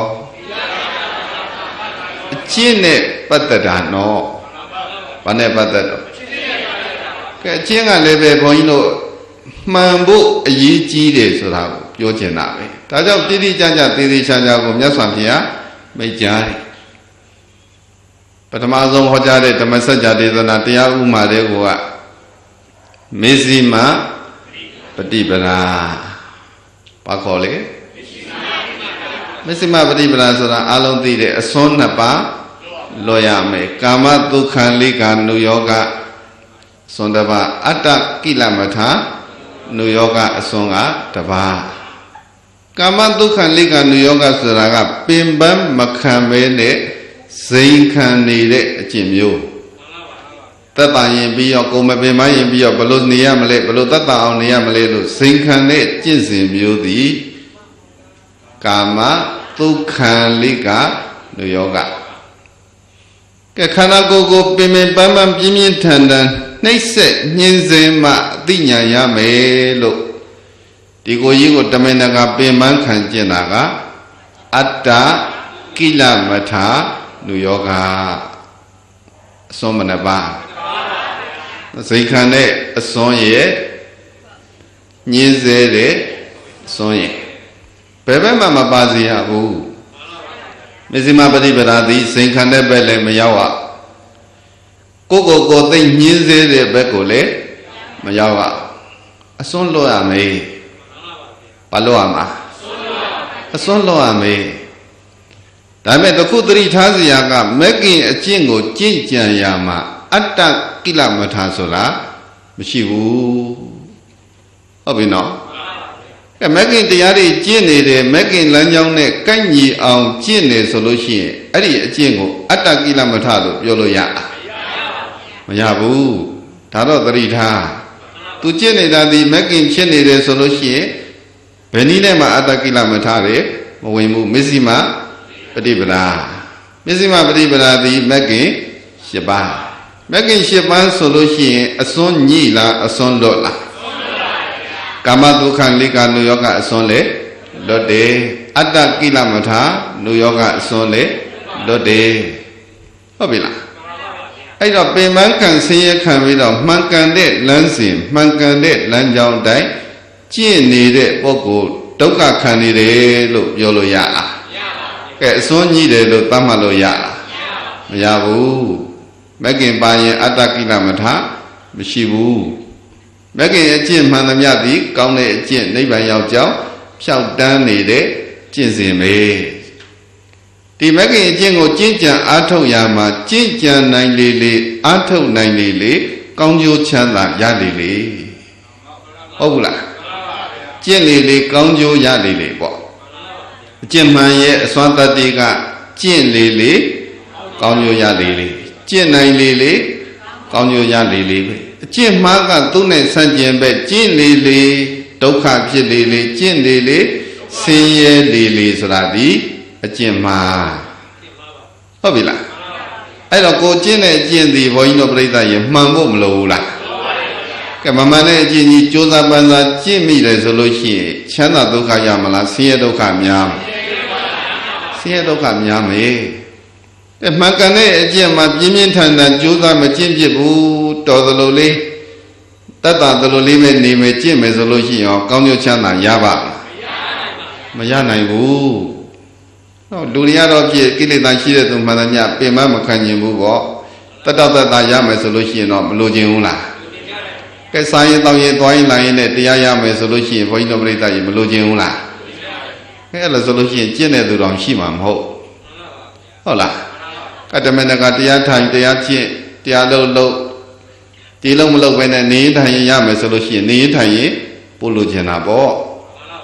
အကျင့်နဲ့ပတ်သက်တာနော်။ဘာနဲ့ပတ်သက်တော့ကဲအကျင့်ကလည်းပဲဘုန်းကြီးတို့မှန်ဖို့အရေးကြီးတယ်ဆိုတာကိုပြောချင်တာပဲ။ဒါကြောင့်တိတိကျကျသေသေးချာချာကိုမြတ်စွာဘုရားမိတ်ကြားတယ်ပထမဆုံးဟောကြားတဲ့ဓမ္မစကြာဒေသနာတရားဥမာတဲ့ကိုကမေဇိမပฏิပဒါဘာခေါ်လဲမေဇိမပฏิပဒါဆိုတာအလုံးသိတဲ့အစွန်းနှစ်ပါးလွတ်ရမယ်ကာမဒုက္ခလိကာနုယောဂစွန်းတစ်ပါးအတ္တကိလမထာနုယောဂအစွန်းကတစ်ပါးကာမဒုက္ခလိကာနုယောဂဆိုတာကပင်ပန်းမခံမဲနဲ့ဇိမ်ခံနေတဲ့အကျင့်မျိုးသက်သာရင်ပြီးတော့ကိုယ်မပင်မရင်ပြီးတော့ဘလို့နေရမလဲဘလို့သက်သာအောင်နေရမလဲလို့ဇိမ်ခံတဲ့ကျင့်စဉ်မျိုးသည်ကာမဒုက္ခလိကာနုယောဂကဲခန္ဓာကိုယ်ကိုပင်ပင်ပန်းပန်းပြင်းပြင်းထန်ထန်နှိမ့်ဆက်ညှင်းဆဲမှအသိဉာဏ်ရမယ်လို့ဒီကိုကြီးကိုတမင်တကာပင်ပန်းခံကျင့်တာကအတ္တကိလမထာနုယောဂအစွန်းမနှပါဇိမ်ခံတဲ့အစွန်းရဲ့ညှင်းဆဲတဲ့အစွန်းရဲ့ဘယ်ဘက်မှမပါစေရဘူးမေဇိမပฏิပဒါသည်ဇိမ်ခံတဲ့ဘက်လည်းမရောက်ရကိုကိုကိုသိညှင်းဆဲတဲ့ဘက်ကိုလည်းမရောက်ရအစွန်းလွတ်ရမယ်ဘာလွတ်ရမှာအစွန်းလွတ်ရမယ်ဒါပေမဲ့တခုသတိထားစရာကမက်ကင်အကျင့်ကိုကြင့်ကြံရမှာအတ္တကိလမထာဆိုတာမရှိဘူးဟုတ်ပြီနော်အဲမက်ကင်တရားတွေကျင့်နေတယ်မက်ကင်လမ်းကြောင်းနဲ့ကိုက်ညီအောင်ကျင့်နေဆိုလို့ရှိရင်အဲ့ဒီအကျင့်ကိုအတ္တကိလမထာလို့ပြောလို့ရမရဘူးဒါတော့သတိထားသူကျင့်နေတာဒီမက်ကင်ဖြစ်နေတယ်ဆိုလို့ရှိရင်ဘယ်နည်းနဲ့မှအတ္တကိလမထာတွေမဝင်ဘူးမစ္စည်းမပฏิပဒါမစ္စည်းမပฏิပဒါသည်မက်ကင်၈ပါးမက်ကင်၈ပါးဆိုလို့ရှိရင်အစွန်းညိလားအစွန်းလွတ်လားကာမဒုက္ခလိကာနုယောဂအစွန်းလေလွတ်တယ်အတ္တကိလမထာနုယောဂအစွန်းလေလွတ်တယ်ဟုတ်ပြီလားအဲ့တော့ပင်ပန်းခံဆင်းရဲခံပြီးတော့မှန်ကန်တဲ့လမ်းစဉ်မှန်ကန်တဲ့လမ်းကြောင်းတိုင်းကျင့်နေတဲ့ပုဂ္ဂိုလ်ဒုက္ခခံနေတယ်လို့ပြောလို့ရလားကဲအစွန်းကြီးတယ်လို့သတ်မှတ်လို့ရလားမရဘူးမက်ကင်ပါရင်အတ္တကိလမထာမရှိဘူးမက်ကင်အကျင့်မှန်သမျှသည်ကောင်းတဲ့အကျင့်နိဗ္ဗာန်ရောက်ကြောင်းဖြောက်တန်းနေတဲ့ကျင့်စဉ်ပဲဒီမက်ကင်အကျင့်ကိုကျင့်ကြံအားထုတ်ရမှာကျင့်ကြံနိုင်လေလေအားထုတ်နိုင်လေလေကောင်းကျိုးချမ်းသာရလေလေဟုတ်ဘူးလားကျင့်လေလေကောင်းကျိုးရလေလေပေါ့အကျင့်မှန်ရဲ့အစွမ်းတတ္တိကကျင့်လေလေကောင်းကျိုးရလေလေကျင့်နိုင်လေလေကောင်းကျိုးရလေလေပဲအကျင့်မှားကသူ့နဲ့ဆန့်ကျင်ဘက်ကျင့်လေလေဒုက္ခဖြစ်လေလေကျင့်လေလေဆင်းရဲလေလေဆိုတာဒီအကျင့်မှားဟုတ်ပြီလားအဲ့တော့ကိုကျင့်တဲ့အကျင့်ဒီဘုန်းကြီးတို့ပြိဿရေမှန်ဖို့မလိုဘူးလားကဲမမှန်တဲ့အကျင့်ကြီးကြိုးစားပန်းစားကျင့်မိတယ်ဆိုလို့ရှိရင်ချမ်းသာဒုက္ခရမလားဆင်းရဲဒုက္ခများဆင်းရဲဒုက္ခများမယ်အဲမှန်ကန်တဲ့အကျင့်မှာပြင်းပြင်းထန်ထန်ကြိုးစားမကျင့်ဖြစ်ဘူးတော်သလိုလေးတတ်တာသလိုလေးပဲနေမယ်ကျင့်မယ်ဆိုလို့ရှိရင်ကောင်းကျိုးချမ်းသာရပါမရနိုင်ဘူးတော့လူတွေကတော့ပြည့်ကိလေသာရှိတဲ့သူမှန်သမျှပင်မမခံကျင်ဘူးပေါ့တတ်တတ်တာရမယ်ဆိုလို့ရှိရင်တော့မလိုချင်ဘူးလားကဲစားရင်တောင်းရင်သွားရင်လာရင်နဲ့တရားရမယ်ဆိုလို့ရှိရင်ဘုန်းကြီးတို့ပြိဿကြီးမလိုချင်ဘူးလားကဲအဲ့လိုဆိုလို့ရှိရင်ကျင့်တဲ့သူတော်ရှိမှာမဟုတ်ဟုတ်လားကတမန်ကတရားထိုင်တရားကျင့်တရားလုံးလုံးဒီလုံးမလုံးပဲနဲ့နေထိုင်ရင်ရမယ်ဆိုလို့ရှိရင်နေထိုင်ရင်ပို့လို့ကျင်တာပေါ့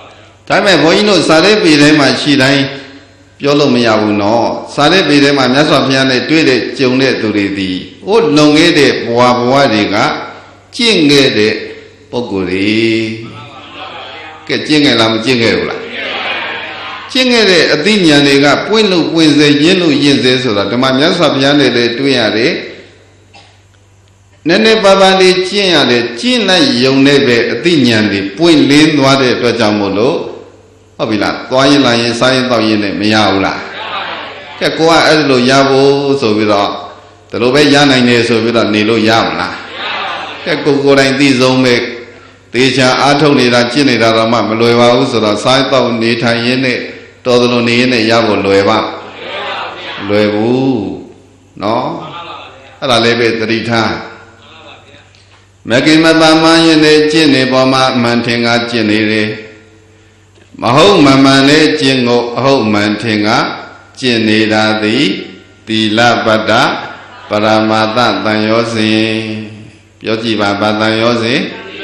ဒါပေမဲ့ဘုန်းကြီးတို့စာရေးပေထဲမှာရှိတိုင်းပြောလို့မရဘူးနော်စာရေးပေထဲမှာမြတ်စွာဘုရားနဲ့တွေ့တဲ့ကြုံတဲ့သူတွေဒီဟိုလုံခဲ့တဲ့ဘဝဘဝတွေကကျင့်ခဲ့တဲ့ပုဂ္ဂိုလ်တွေကဲကျင့်ခဲ့လားမကျင့်ခဲ့ဘူးလားကျင့်ခဲ့တဲ့အသိဉာဏ်တွေကပွင့်လို့ပွင့်စေရင်းလို့ရင့်စေဆိုတာဓမ္မမြတ်စွာဘုရားနဲ့လည်းတွေ့ရတယ်နည်းနည်းပါးပါးလေးကျင့်ရတယ်ကျင့်လိုက်ယုံနဲ့ပဲအသိဉာဏ်တွေပွင့်လင်းသွားတဲ့အတွက်ကြောင့်မို့လို့ဟုတ်ပြီလားသွားရင်လာရင်စားရင်တောက်ရင်လည်းမရဘူးလားကဲကိုကအဲ့လိုရဖို့ဆိုပြီးတော့ဒီလိုပဲရနိုင်တယ်ဆိုပြီးတော့နေလို့ရမလားကဲကိုကိုယ်တိုင်သိဆုံးပဲတေချာအားထုတ်နေတာကျင့်နေတာတော့မှမလွယ်ပါဘူးဆိုတော့စားတောက်နေထိုင်ရင်းနဲ့တော်တော်နေရင်းနဲ့ရဖို့လွယ်ပါလွယ်ဘူးနော်အဲ့ဒါလည်းပဲသတိထားမဂ္ဂင်မတမန်ရင်နဲ့ကျင့်နေပေါ်မှာအမှန်ထင်ကကျင့်နေတယ်မဟုတ်မမှန်နဲ့ကျင့်ကိုအဟုတ်မှန်ထင်ကကျင့်နေတာသည်သီလပတ္တပရမတ္တတန်ရောစဉ်ပြောကြည့်ပါဗတန်ရောစဉ်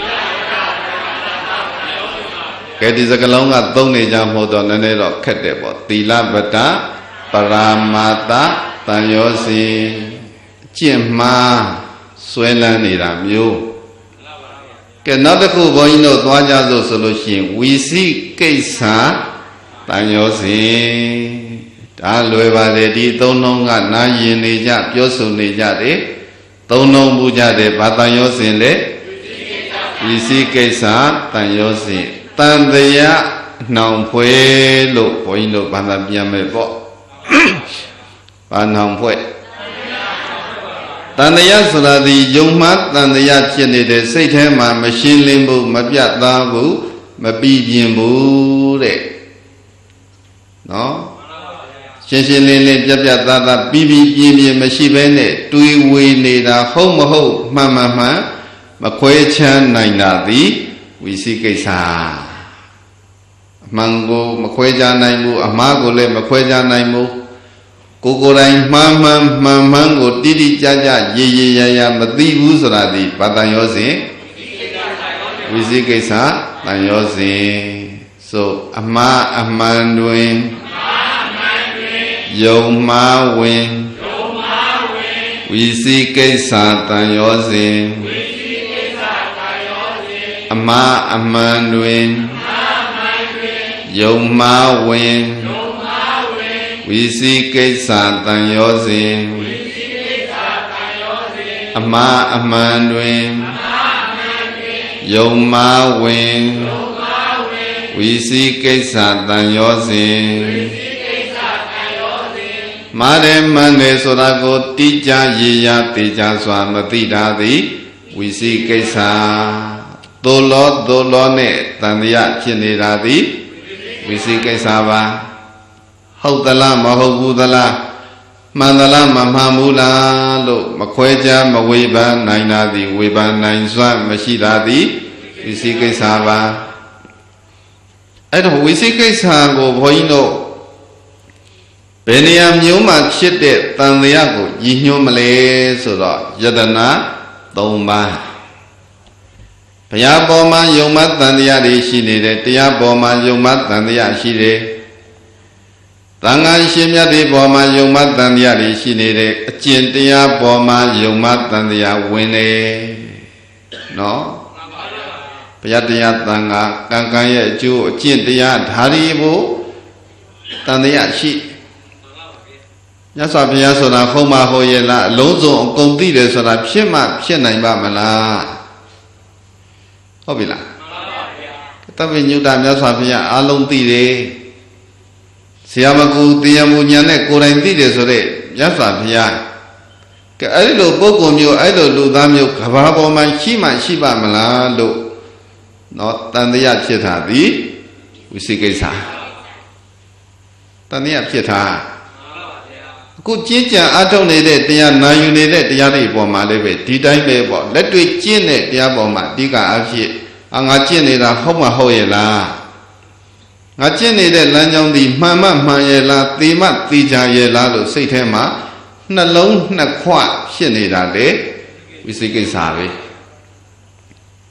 ကဲဒီစကလုံးကသုံးနေကြမဟုတ်တော့နည်းနည်းတော့ခက်တယ်ပေါ့သီလပတ္တပရမတ္တတန်ရောစဉ်ကျင့်မှားဆွဲလန်းနေတာမျိုးကဲနောက်တစ်ခုဘုန်းကြီးတို့သွားကြစို့ဆိုလို့ရှိရင်ဝီစီကိစ္စတန်ရောစဉ်ဒါလွယ်ပါတယ်ဒီသုံးလုံးကနာယင်နေကြပြောဆိုနေကြတယ်သုံးလုံးပူကြတယ်ဘာတန်ရောစဉ်လဲဝီစီကိစ္စတန်ရောစဉ်တန်တရားနှောင်ဖွဲလို့ဘုန်းကြီးတို့ဘာသာပြန်မယ်ပေါ့ဘာနှောင်ဖွဲတန်တရားဆိုတာဒီယုံမှတန်တရားဖြစ်နေတဲ့စိတ်ထဲမှာမရှင်းလင်းဘူးမပြတ်သားဘူးမပြီးပြင်းဘူးတဲ့နော်ရှင်းရှင်းလင်းလင်းပြတ်ပြတ်သားသားပြီးပြီးပြင်းပြင်းမရှိဘဲနဲ့တွေးဝေနေတာဟုတ်မဟုတ်မှန်မှန်မှန်မခွဲခြမ်းနိုင်တာသည်ဝီစီကိစ္စအမှန်ကိုမခွဲခြားနိုင်ဘူးအမှားကိုလည်းမခွဲခြားနိုင်ဘူးကိုကိုယ်တိုင်မှန်မှန်မှန်မှန်ကိုတိတိကျကျရေရေရရမသိဘူးဆိုတာဒီဘာတန်ရောစဉ်ဝိသိကိစ္စတန်ရောစဉ်ဆိုအမှားအမှန်တွင်ယုံမှားဝင်ဝိသိကိစ္စတန်ရောစဉ်အမှားအမှန်တွင်ယုံမှားဝင်ဝီစီကိစ္စတန်ရောစဉ်အမှားအမှန်တွင်ယုံမှားဝင်ဝီစီကိစ္စတန်ရောစဉ်မာရမန်နေဆိုတာကိုတိကျရေရာတေချာစွာမသိတာသည်ဝီစီကိစ္စသို့လောသို့လောနဲ့တန်တရားဖြစ်နေတာသည်ဝီစီကိစ္စပါဟုတ်သလားမဟုတ်ဘူးသလားမှန်သလားမမှန်ဘူးလားလို့မခွဲခြားမဝေဖန်နိုင်တာသည်ဝေဖန်နိုင်စွမ်းမရှိတာသည်ဝိသိကိစ္စပါအဲ့တော့ဝိသိကိစ္စကိုဘုန်းကြီးတို့ဘယ်နေရာမျိုးမှာဖြစ်တဲ့တန်တရားကိုရည်ညွှန်းမလဲဆိုတော့ယတနာသုံးပါးဘုရားပေါ်မှာယုံမှတန်တရားတွေရှိနေတယ်တရားပေါ်မှာယုံမှတန်တရားရှိတယ်သံဃာရှင်မြတ်တွေပေါ်မှာယုံမှတန်တရားတွေရှိနေတယ်အကျင့်တရားပေါ်မှာယုံမှတန်တရားဝင်နေနော်ဘုရားတရားသံဃာကံကံရဲ့အကျိုးအကျင့်တရားဓာရီဖို့တန်တရားရှိမြတ်စွာဘုရားဆိုတာဟုတ်မှဟုတ်ရဲ့လားအလုံးစုံအကုန်သိတယ်ဆိုတာဖြစ်မှဖြစ်နိုင်ပါမလားဟုတ်ပြီလားတပည့်ညုတမြတ်စွာဘုရားအလုံးသိတယ်ဆရာမကူတရားမူညာနဲ့ကိုယ်တိုင်သိတယ်ဆိုတဲ့မြတ်စွာဘုရားကဲအဲ့လိုပုဂ္ဂိုလ်မျိုးအဲ့လိုလူသားမျိုးကဘာပေါ်မှာရှိမှရှိပါမလားလို့နော်တန်တရားဖြစ်တာဒီဝိသိကိစ္စတန်တရားဖြစ်တာအခုကျင့်ကြံအထုတ်နေတဲ့တရားနာယူနေတဲ့တရားတွေပေါ်မှာလည်းပဲဒီတိုင်းပဲပေါ့လက်တွေ့ကျင့်တဲ့တရားပေါ်မှာအဓိကအဖြစ်အငါကျင့်နေတာဟုတ်မှဟုတ်ရဲ့လားငါကျင့်နေတဲ့လမ်းကြောင်းဒီမှန်မှမှန်ရဲ့လားသေမှသေချာရဲ့လားလို့စိတ်ထဲမှာနှလုံးနှစ်ခွဖြစ်နေတာလေဝိသိကိစ္စပဲ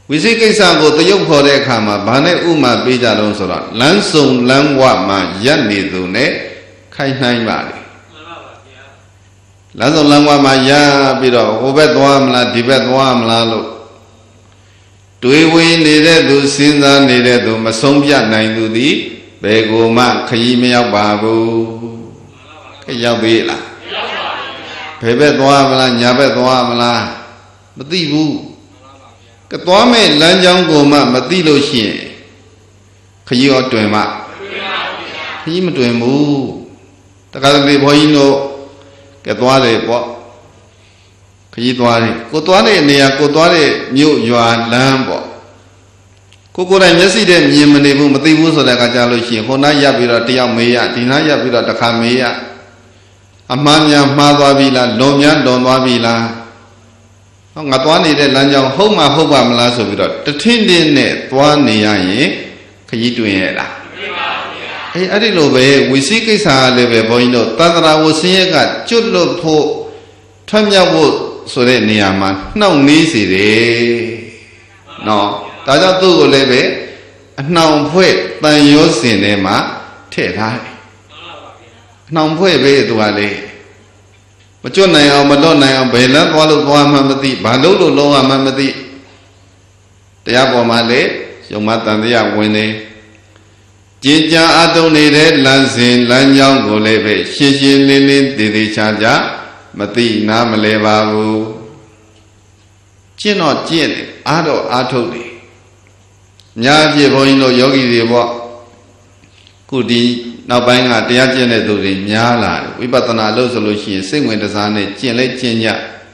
ဝိသိကိစ္စကိုတယုတ်ခေါ်တဲ့အခါမှာဘာနဲ့ဥမာပေးကြတော့ဆိုတော့လမ်းစုံလမ်းဝမှာရက်နေသူနဲ့ခိုင်းနှိုင်းပါလေလမ်းစုံလမ်းဝမှာရပြီးတော့ဟိုဘက်သွားမလားဒီဘက်သွားမလားလို့တွေးဝေးနေတဲ့သူစဉ်းစားနေတဲ့သူမဆုံးဖြတ်နိုင်သူသည်ဘယ်ကိုမှခရီးမရောက်ပါဘူးခရောက်သေးလားဘယ်ဘက်သွားမလားညာဘက်သွားမလားမသိဘူးကသွားမဲ့လမ်းကြောင်းကိုမှမသိလို့ရှိရင်ခရီးရောတွင်မှခရီးမတွင်ဘူးတခါတလေဘုန်းကြီးတို့ကသွားတယ်ပေါ့ခရီးသွားတယ်ကိုသွားတဲ့နေရာကိုသွားတဲ့မြို့ရွာလမ်းပေါ့ကိုကိုယ်တိုင်မျက်စိနဲ့မြင်မနေဘူးမသိဘူးဆိုတဲ့အခါကျလို့ရှိရင်ဟိုနားရပ်ပြီးတော့တယောက်မေးရဒီနားရပ်ပြီးတော့တစ်ခါမေးရအမှားများမှားသွားပြီလားလွန်များလွန်သွားပြီလားဟောငါသွားနေတဲ့လမ်းကြောင်းဟုတ်မှဟုတ်ပါမလားဆိုပြီးတော့တထင်းတင်းနဲ့သွားနေရရင်ခရီးတွင်ရလားအေးအဲ့ဒီလိုပဲဝိသိကိစ္စလည်းပဲဘုန်းကြီးတို့တန္တရာဝဆင်းရဲကကျွတ်လွတ်ဖို့ထွတ်မြောက်ဖို့ဆိုတဲ့နေရာမှာနှောင့်နှေးစေတယ်နော်ဒါကြောင့်သူ့ကိုလည်းပဲအနှောင်ဖွဲ့တန်ရောစင်ထဲမှာထည့်ထားတယ်အနှောင်ဖွဲ့ပဲသူကလေမကျွတ်နိုင်အောင်မလွတ်နိုင်အောင်ဘယ်လမ်းသွားလို့သွားမှမသိဘာလို့လို့လုံးဝမှမသိတရားပေါ်မှာလေယုံမတန်တရားဝင်နေကြင်ကြာအတုံနေတဲ့လမ်းစဉ်လမ်းကြောင်းကိုလည်းပဲရှင်းရှင်းလင်းလင်းတည်တည်ချာချာမသိနားမလဲပါဘူးကျင့်တော့ကျင့်တယ်အားတော့အားထုတ်တယ်များပြည့်ဘုန်းကြီးတို့ယောဂီတွေပေါ့ခုဒီနောက်ပိုင်းကတရားကျင့်တဲ့သူတွေများလာတယ်ဝိပဿနာလို့ဆိုလို့ရှိရင်စိတ်ဝင်စားနဲ့ကျင့်လဲကျင့်ကြ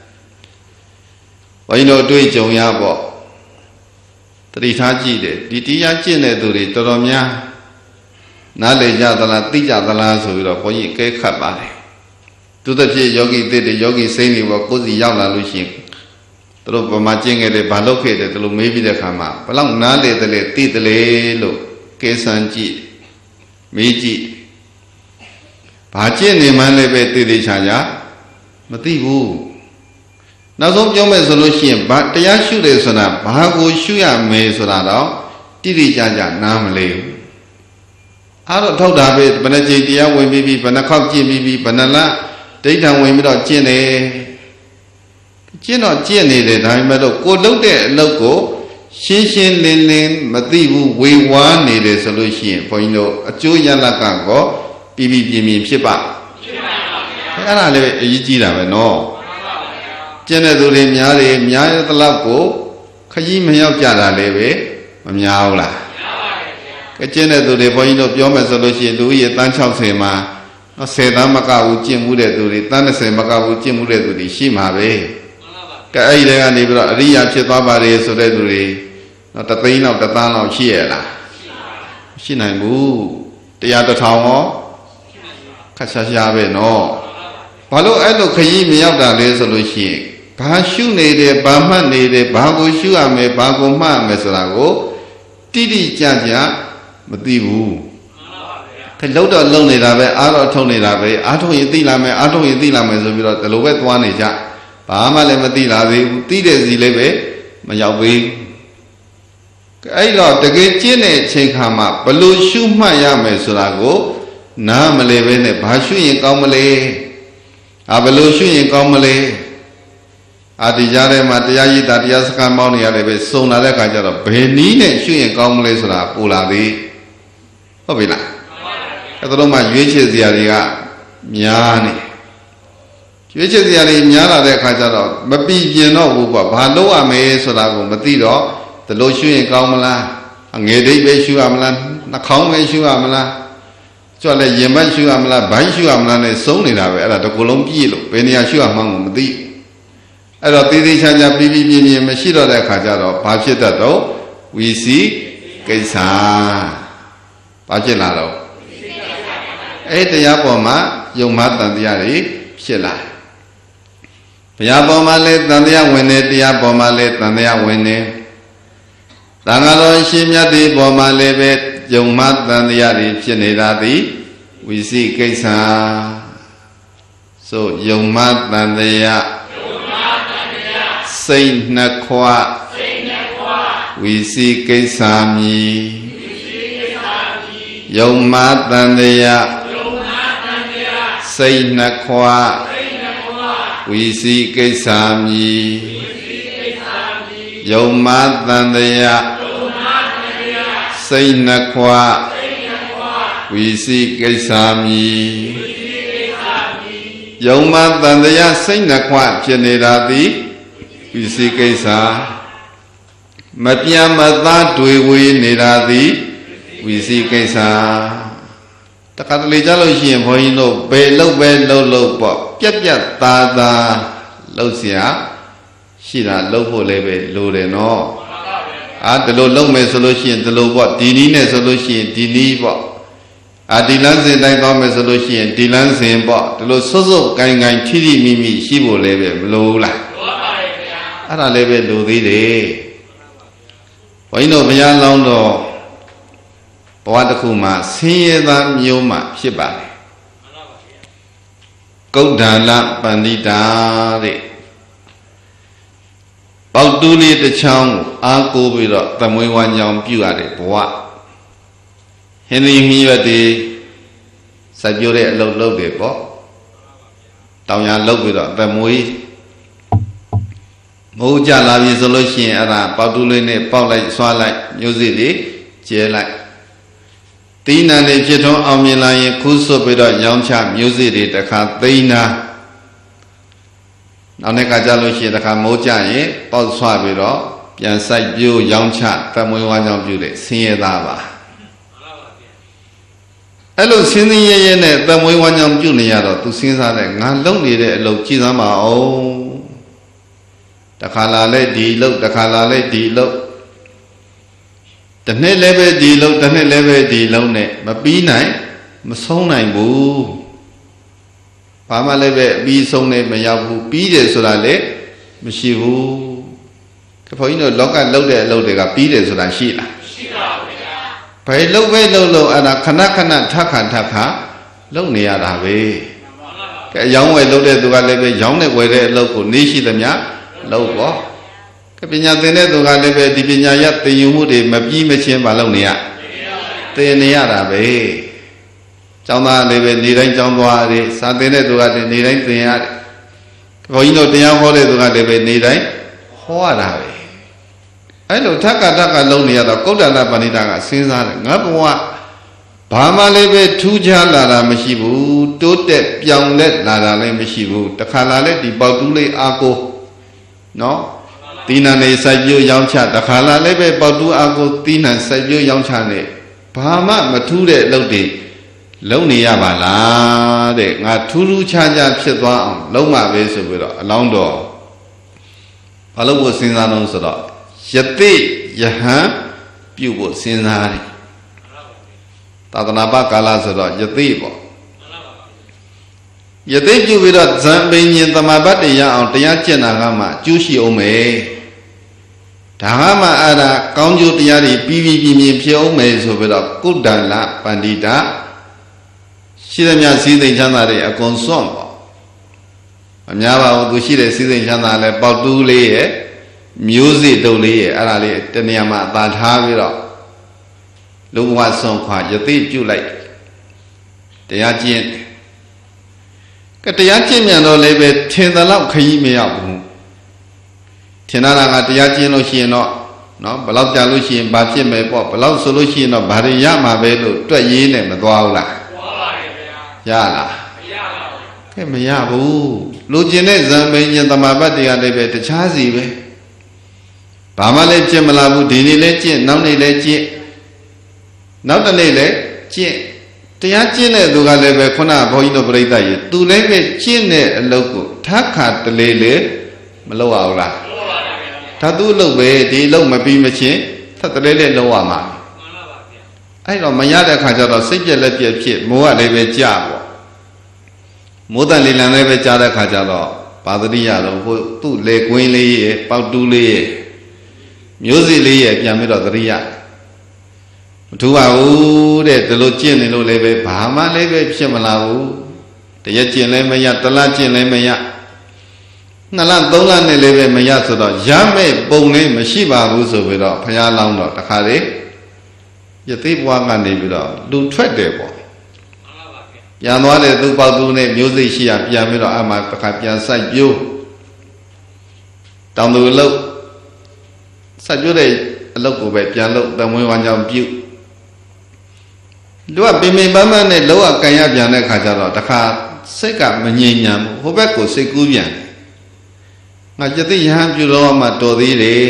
ဘုန်းကြီးတို့တွေ့ကြုံရပေါ့တတိထားကြည့်တယ်ဒီတရားကျင့်တဲ့သူတွေတော်တော်များနားလည်ကြသလားသိကြသလားဆိုပြီးတော့ဘုန်းကြီးအကဲခတ်ပါတယ်သူတစ်ဖြစ်ယောဂီတစ်တွေယောဂီစိမ့်တွေပေါ့ကိုယ်စီရောက်လာလို့ရှိရင်သူတို့ဗမာကျင့်ခဲ့တယ်ဘာလုပ်ခဲ့တယ်သူတို့မေးပြီးတဲ့အခါမှာဘလောက်နားလေတယ်လေသိတယ်လေလို့ကဲဆန်းကြည့်မေးကြည့်ဘာကျင့်နေမှလည်းပဲသိသေးချာချာမသိဘူးနောက်ဆုံးပြောမယ်ဆိုလို့ရှိရင်ဘာတရားရှုတယ်ဆိုတာဘာကိုရှုရမယ်ဆိုတာတော့တိတိကျကျနားမလဲဘူးအဲ့တော့ထောက်တာပဲဘယ်နှကြိမ်တရားဝင်ပြီးပြီးဘယ်နှခေါက်ကျင့်ပြီးပြီးဘယ်နှလဒိဋ္ဌံဝင်ပြီးတော့ကျင့်တယ်ကျင့်တော့ကျင့်နေတယ်ဒါပေမဲ့တော့ကိုလှုပ်တဲ့အလုပ်ကိုရှင်းရှင်းလင်းလင်းမသိဘူးဝေဝါးနေတယ်ဆိုလို့ရှိရင်ဘုန်းကြီးတို့အကျိုးရလဒ်ကောပြီးပြီးပြင်းပြင်းဖြစ်ပါဖြစ်ပါပါဗျာအဲ့ဒါလည်းအရေးကြီးတာပဲနော်ကျင့်တဲ့သူတွေများတယ်များရသလောက်ကိုခကြီးမရောက်ကြတာလည်းပဲမများဘူးလားများပါတယ်ဗျာကကျင့်တဲ့သူတွေဘုန်းကြီးတို့ပြောမယ်ဆိုလို့ရှိရင်လူကြီးတန်း၆၀မှာဆယ်တန်းမကဘူးကျင့်မှုတဲ့သူတွေတန်း၂၀မကဘူးကျင့်မှုတဲ့သူတွေရှိမှာပဲကဲအဲ့ဒီကနေပြီးတော့အရိယာဖြစ်သွားပါတယ်ဆိုတဲ့သူတွေတော့တသိန်းလောက်တသန်းလောက်ရှိရလားရှိနိုင်ဘူးတရားတစ်ထောင်ရောခက်ရှာရှာပဲနော်ဘာလို့အဲ့လိုခရီးမရောက်တာလဲဆိုလို့ရှိရင်ဘာရှုနေတယ်ဘာမှတ်နေတယ်ဘာကိုရှုရမယ်ဘာကိုမှတ်ရမယ်ဆိုတာကိုတိတိကျကျမသိဘူးခဲလှုပ်တော့လှုပ်နေတာပဲအားတော့ထုတ်နေတာပဲအားထုတ်ရင်သိလာမယ်အားထုတ်ရင်သိလာမယ်ဆိုပြီးတော့ဒီလိုပဲသွားနေကြဘာမှလည်းမသိလာသေးဘူးသိတဲ့စီလေးပဲမရောက်သေးအဲ့တော့တကယ်ကျင့်တဲ့အချိန်ခါမှာဘလို့ရှုမှတ်ရမယ်ဆိုတာကိုနားမလဲပဲနဲ့ဘာရှုရင်ကောင်းမလဲအာဘလို့ရှုရင်ကောင်းမလဲအာဒီကြားထဲမှာတရားရည်တာတရားစကားမောင်းနေရတယ်ပဲစုံလာတဲ့အခါကျတော့ဘယ်နည်းနဲ့ရှုရင်ကောင်းမလဲဆိုတာပူလာသေးဟုတ်ပြီလားအဲ့ဒါတော့မှရွေးချယ်စရာတွေကများနေရွေးချယ်စရာတွေများလာတဲ့အခါကျတော့မပြီးပြင်းတော့ဘူးပေါ့ဘာလုပ်ရမယ်ဆိုတာကိုမသိတော့ဒီလိုရှုရင်ကောင်းမလားငယ်တိတ်ပဲရှုရမလားနှာခေါင်းပဲရှုရမလားကြွက်လဲရင်ဘတ်ရှုရမလားဘိုင်းရှုရမလားနဲ့စုံနေတာပဲအဲ့ဒါတကူလုံးပြည့်လို့ဘယ်နေရာရှုရမှန်းကိုမသိအဲ့တော့သေးသေးချာချာပြီးပြီးပြင်းပြင်းမရှိတော့တဲ့အခါကျတော့ဘာဖြစ်တတ်တော့ဝီစီကိစ္စဘာဖြစ်လာတော့အဲ့တရားပေါ်မှာယုံမတန်တရားတွေဖြစ်လာဘုရားပေါ်မှာလည်းတန်တရားဝင်နေတရားပေါ်မှာလည်းတန်တရားဝင်နေသံဃာတော်ရှင်မြတ်တွေပေါ်မှာလည်းပဲယုံမတန်တရားတွေဖြစ်နေတာသည်ဝီစီကိစ္စဆိုယုံမတန်တရားယုံမတန်တရားစိတ်နှစ်ခွစိတ်နှစ်ခွဝီစီကိစ္ဆာမိယုံမတန်တရာစိတ်နှခွာဝီစီကိစ္ဆာမိယုံမတန်တရာစိတ်နှခွာဝီစီကိစ္ဆာမိယုံမတန်တရာစိတ်နှခွာဖြစ်နေတာသည်ဝီစီကိစ္ဆာမပြတ်မသားတွေ့ဝေးနေတာသည်ဝီစီကိစ္စတခါတလေကြလို့ရှိရင်ဘုန်းကြီးတို့ဘယ်လောက်ပဲလှုပ်လှုပ်ပေါ့ပြက်ပြက်သားသားလှုပ်เสียရှိတာလှုပ်ဖို့လည်းပဲလိုတယ်နော်အာဒီလိုလှုပ်မယ်ဆိုလို့ရှိရင်ဒီလိုပေါ့ဒီနည်းနဲ့ဆိုလို့ရှိရင်ဒီနည်းပေါ့အာဒီလန်းစဉ်တိုင်းသွားမယ်ဆိုလို့ရှိရင်ဒီလန်းစဉ်ပေါ့ဒီလိုစွတ်စွတ်ကိုင်ကိုင်ထိထိမိမိရှိဖို့လည်းပဲမလိုဘူးလားလိုပါပါတယ်ခင်ဗျာအဲ့ဒါလည်းပဲလိုသေးတယ်ဘုန်းကြီးတို့ဘုရားလောင်းတော့ဘဝတစ်ခုမှာဆင်းရဲသားမျိုးမှဖြစ်ပါတယ်ကုဋ္ဌာလပန္တိတာတဲ့ပေါတူးလေးတစ်ချောင်းအားကိုးပြီးတော့သမွေးဝမ်းကြောင်းပြုရတဲ့ဘဝဟင်းသီးမြည့်ရွက်တွေစိုက်ပျိုးတဲ့အလုပ်လုပ်တယ်ပေါ့တောင်ရလုပ်ပြီးတော့သမွေးမိုးကြလာပြီဆိုလို့ရှိရင်အဲ့ဒါပေါတူးလေးနဲ့ပေါက်လိုက်ဆွားလိုက်မျိုးစေ့တွေကျဲလိုက်တိဏ္ဍတွေဖြစ်ထွန်းအောင်မြင်လာရင်ခူးဆွတ်ပြီးတော့ရောင်းချမျိုးစေ့တွေတခါသိန်းနာနောက်နေ့ကကြလို့ရှိရင်တခါမိုးကြရင်ပေါက်ဆွပြီးတော့ပြန်စိုက်ပျိုးရောင်းချသမွေးဝါးကြောင့်ပြုတဲ့ဆင်းရဲသားပါအဲ့လိုဆင်းရဲရဲနဲ့သမွေးဝါးကြောင့်ပြုနေရတော့သူစဉ်းစားတဲ့ငါလုံနေတဲ့အလုပ်ကြည်စမ်းပါအောင်တခါလာလဲဒီလုပ်တခါလာလဲဒီလုပ်တစ်နှစ်လည်းပဲဒီလုံးတစ်နှစ်လည်းပဲဒီလုံးနဲ့မပြီးနိုင်မဆုံးနိုင်ဘူးဘာမှလည်းပဲပြီးဆုံးနေမရောက်ဘူးပြီးတယ်ဆိုတာလည်းမရှိဘူးဘုန်းကြီးတို့လောကလှုပ်တဲ့အလုပ်တွေကပြီးတယ်ဆိုတာရှိလားမရှိပါဘူးဗျာဘယ်လှုပ်ပဲလှုပ်လို့အဲ့ဒါခဏခဏထပ်ခါထပ်ခါလှုပ်နေရတာပဲကဲရောင်းဝယ်လှုပ်တဲ့သူကလည်းပဲရောင်းနဲ့ဝယ်တဲ့အလုပ်ကိုနေရှိသမျှလှုပ်ပေါ့ပညာသင်တဲ့သူကလည်းပဲဒီပညာရသင်ယူမှုတွေမပြီးမချင်းမလုပ်နေရသင်နေရတာပဲကျောင်းသားလည်းပဲနေတိုင်းကျောင်းသွားရတယ်စာသင်တဲ့သူကလည်းနေတိုင်းသင်ရတယ်ဘုန်းကြီးတို့တရားဟောတဲ့သူကလည်းပဲနေတိုင်းဟောရတာပဲအဲ့လိုထက်ကထက်ကလုံးနေရတော့ကုဋ္ဌာလပဏိတာကစဉ်းစားတယ်ငါဘဝဘာမှလည်းပဲထူးခြားလာတာမရှိဘူးတိုးတက်ပြောင်းလဲလာတာလည်းမရှိဘူးတခါလာလဲဒီပေါတူးလေးအာကိုနော်တိဏ္ဍနေစိုက်ပျိုးရောင်းချတခါလာလည်းပဲပေါတူးအာကိုတိဏ္ဍစိုက်ပျိုးရောင်းချနေဘာမှမထူးတဲ့အလုပ်တွေလုံးနေရပါလားတဲ့ငါထူးထူးခြားခြားဖြစ်သွားအောင်လုံးမှာပဲဆိုပြီးတော့အလောင်းတော်ဘာလို့ကိုစဉ်းစားတော့ဆိုတော့ယတိယဟန်ပြုဖို့စဉ်းစားတယ်သာသနာ့ဘကာလဆိုတော့ယတိပေါ့ယတိပြုပြီးတော့ဇံပင်ရှင်သမာပတ်တရအောင်တရားကျင့်တာကမှကျူးရှိအောင်မယ်ဒါကမှအဲ့ဒါကောင်းကျိုးတရားတွေပြီးပြီးပြင်းပြင်းဖြစ်အောင်မယ်ဆိုပြီးတော့ကုဋ္ဌာလပန္တိတာရှိသမျှစည်းစိမ်ချမ်းသာတွေအကုန်စွန့်ပေါ့မများပါဘူးသူရှိတဲ့စည်းစိမ်ချမ်းသာလဲပေါတူးလေးရဲ့မျိုးစေ့တုပ်လေးရဲ့အဲ့ဒါလေးတနေရာမှာအသာထားပြီးတော့လူဘဝစွန့်ခွာယတိပြုလိုက်တရားကျင့်ကတရားကျင့်မြန်တော့လည်းပဲထင်သလောက်ခရီးမရောက်ဘူးထင်တာကတရားကျင့်လို့ရှိရင်တော့နော်ဘလောက်ကြာလို့ရှိရင်ဘာဖြစ်မယ်ပေါ့ဘလောက်ဆိုလို့ရှိရင်တော့ဘာတွေရမှာပဲလို့တွက်ရင်းနဲ့မသွားဘူးလားသွားပါတယ်ဗျာရလားမရပါဘူးကဲမရဘူးလူကျင်တဲ့ဇံပင်ရှင်သမာပတ်တရားတွေပဲတခြားစီပဲဘာမှလည်းကျင့်မလာဘူးဒီနေ့လည်းကျင့်နောက်နေ့လည်းကျင့်နောက်တစ်နေ့လည်းကျင့်တရားကျင့်တဲ့သူကလည်းပဲခုနဘုန်းကြီးတို့ပြိဿရေသူလည်းပဲကျင့်တဲ့အလုပ်ကိုထပ်ခါတလေလေမလုပ်ရဘူးလားလုပ်ပါပါဗျာဒါသူ့အလုပ်ပဲဒီအလုပ်မပြီးမချင်းထပ်တလေလေလုပ်ရမှာမှန်ပါပါဗျာအဲ့တော့မရတဲ့ခါကျတော့စိတ်ပြက်လက်ပြက်ဖြစ်မိုးကလည်းပဲကြာပေါ့မိုးတန်လေးလံလည်းပဲကြာတဲ့ခါကျတော့ဘာသတိရတော့ဟိုသူ့လေကွင်းလေးရဲ့ပေါက်တူးလေးရဲ့မျိုးစေ့လေးရဲ့ပြန်ပြီးတော့သတိရမထူပါဘူးတဲ့ဒီလိုကျင့်နေလို့လည်းပဲဘာမှလည်းပဲဖြစ်မလာဘူးတရက်ကျင့်လည်းမရတလားကျင့်လည်းမရနှစ်လသုံးလနဲ့လည်းပဲမရဆိုတော့ရမဲ့ပုံလေးမရှိပါဘူးဆိုပြီးတော့ဘုရားလောင်းတော့တခါလေယသိဘွားကနေပြီးတော့လူထွက်တယ်ပေါ့ပြန်သွားတယ်သူပေါသူနဲ့မျိုးစိတ်ရှိရပြန်ပြီးတော့အမှတခါပြန်စိုက်ပြိုးတောင်သူအလုပ်စိုက်ပြိုးတဲ့အလုပ်ကိုပဲပြန်လုပ်တမွေးဝမ်းကြောင်းပြုလူကပင်ပင်ပန်းပန်းနဲ့လောကကံရပြန်တဲ့ခါကျတော့တခါစိတ်ကမငြိမ်ညာဘူးဟိုဘက်ကိုစိတ်ကူးပြန်ငါယသိယဟန်ပြုတော့မှတော်သေးတယ်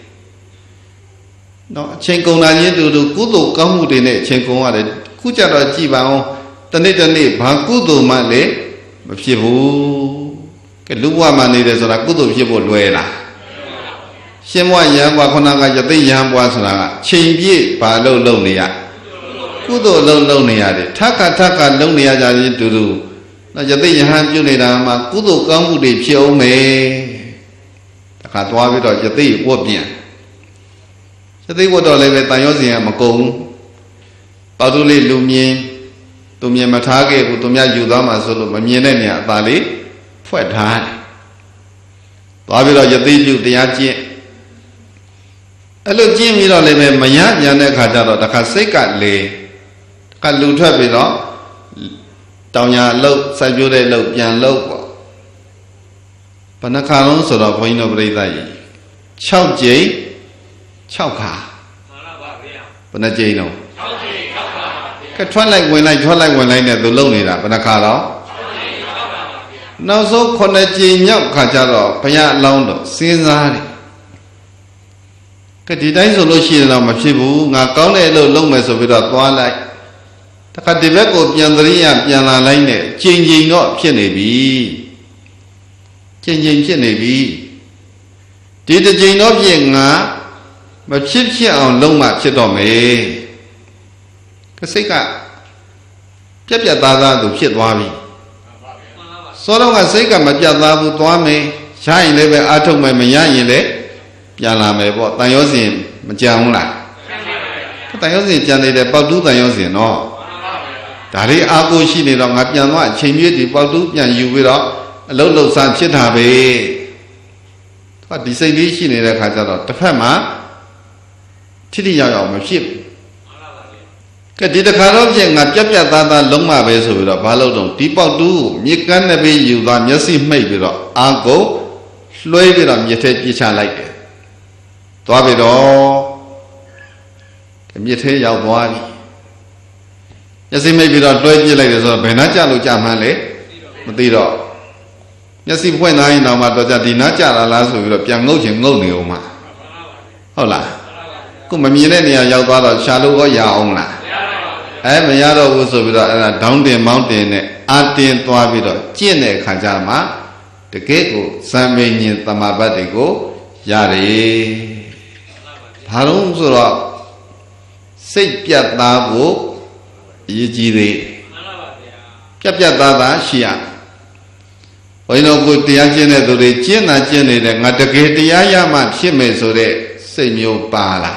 နော်အချိန်ကုန်တာချင်းတူတူကုသိုလ်ကောင်းမှုတွေနဲ့အချိန်ကုန်ရတယ်ခုကြတော့ကြည်ပါအောင်တနေ့တနေ့ဘာကုသိုလ်မှလည်းမဖြစ်ဘူးကဲလူဘဝမှာနေတယ်ဆိုတာကုသိုလ်ဖြစ်ဖို့လွယ်လားရှင်ဘဝယဟန်ဘဝခဏကယသိယဟန်ဘဝဆိုတာကချိန်ပြည့်ဘာလို့လုံနေရကုသိုလ်လုံးလုံးနေရတယ်ထပ်ခါထပ်ခါလုံးနေရကြရင်တူတူနော်ယသိယဟန်ပြုနေတာမှာကုသိုလ်ကောင်းမှုတွေဖြစ်အောင်မယ်တခါသွားပြီးတော့ယသိဝတ်ပြန်ယသိဝတ်တော့လည်းပဲတန်ရောစဉ်ကမကုန်ဘူးပေါတူလေးလူမြင်သူမြင်မထားခဲ့ဘူးသူများယူသွားမှဆိုလို့မမြင်တဲ့နေရာအသာလေးဖွက်ထားတယ်သွားပြီးတော့ယသိပြုတရားကျင့်အဲ့လိုကျင့်ပြီးတော့လည်းပဲမရပြန်တဲ့ခါကျတော့တခါစိတ်ကလေကလူထွက်ပြီးတော့တောင်ညာလှုပ်စိုက်ပြိုးတဲ့လှုပ်ပြန်လှုပ်ပေါ့ဘယ်နှခါလုံးဆိုတော့ဘုန်းကြီးတို့ပြိဿကြီး၆ကြိမ်၆ခါမှန်ပါဗျာဘယ်နှကြိမ်တော့၆ကြိမ်၆ခါပါဗျာကဲထွက်လိုက်ဝင်လိုက်ထွက်လိုက်ဝင်လိုက်နဲ့သူလှုပ်နေတာဘယ်နှခါတော့၆ကြိမ်၆ခါပါဗျာနောက်ဆုံးခုနှစ်ကြိမ်မြောက်ခါကျတော့ဘုရားအလောင်းတော့စဉ်းစားတယ်ကဲဒီတိုင်းဆိုလို့ရှိရင်တော့မဖြစ်ဘူးငါကောင်းတဲ့အလုပ်လုပ်မယ်ဆိုပြီးတော့သွားလိုက်တခါဒီဘက်ကိုပြန်သတိရပြန်လာလိုက်နဲ့ကြိမ်ကြိမ်တော့ဖြစ်နေပြီကြိမ်ကြိမ်ဖြစ်နေပြီဒီတစ်ကြိမ်တော့ဖြစ်ငါမဖြစ်ဖြစ်အောင်လုံးမှဖြစ်တော့မယ်ကစိတ်ကပြက်ပြက်သားသားသူဖြစ်သွားပြီစောတော့ကစိတ်ကမပြတ်သားဘူးသွားမယ်ရရင်လည်းပဲအာထုတ်မယ်မရရင်လည်းပြန်လာမယ်ပေါ့တန်ရောစဉ်မကြံဘူးလားတန်ရောစဉ်ကြံနေတယ်ပေါတူးတန်ရောစဉ်တော့ဒါလေးအာကိုရှိနေတော့ငါပြန်သွားအချိန်ပြည့်ဒီပေါတူးပြန်ယူပြီးတော့အလုတ်လုတ်ဆန်းဖြစ်တာပဲသူကဒီစိတ်လေးရှိနေတဲ့ခါကျတော့တစ်ဖက်မှာထိထိရောက်ရောက်မဖြစ်ဘူးကဲဒီတစ်ခါတော့ဖြစ်ငါပြက်ပြက်သားသားလုံးမပဲဆိုပြီးတော့ဘာလို့တော့ဒီပေါတူးကိုမြေကမ်းနှစ်ပေးယူသွားမျက်စိမှိတ်ပြီးတော့အာကိုလွှဲပြီးတော့မြစ်ထဲပြစ်ချလိုက်တယ်သွားပြီတော့မြစ်ထဲရောက်သွားပြီမျက်စိမိတ်ပြီးတော့တွဲပြစ်လိုက်တယ်ဆိုတော့ဘယ်နှကြလို့ကြမှန်းလဲမသိတော့မျက်စိဖွင့်သားရင်တော့မှတော့ကြဒီနားကြလာလားဆိုပြီးတော့ပြန်ငုတ်ချင်ငုတ်နေအောင်မှာဟုတ်လားခုမမြင်တဲ့နေရာရောက်သွားတော့ရှာလို့ရောရအောင်လားအဲမရတော့ဘူးဆိုပြီးတော့အဲ့ဒါဒေါင်းတင်မောင်းတင်နဲ့အာတင်သွားပြီးတော့ကျင့်တဲ့အခါကျမှတကယ့်ကိုဇံမိန်ညင်သမာပတ်တွေကိုရတယ်ဘာလို့ဆိုတော့စိတ်ပြတ်သားဖို့အရေးကြီးသေးမှန်ပါပါဗျာပြတ်ပြတ်သားသားရှိရဘုန်းကြီးတို့ကိုတရားကျင့်တဲ့သူတွေကျင့်တာကျင့်နေတယ်ငါတကယ်တရားရမှဖြစ်မယ်ဆိုတဲ့စိတ်မျိုးပါလား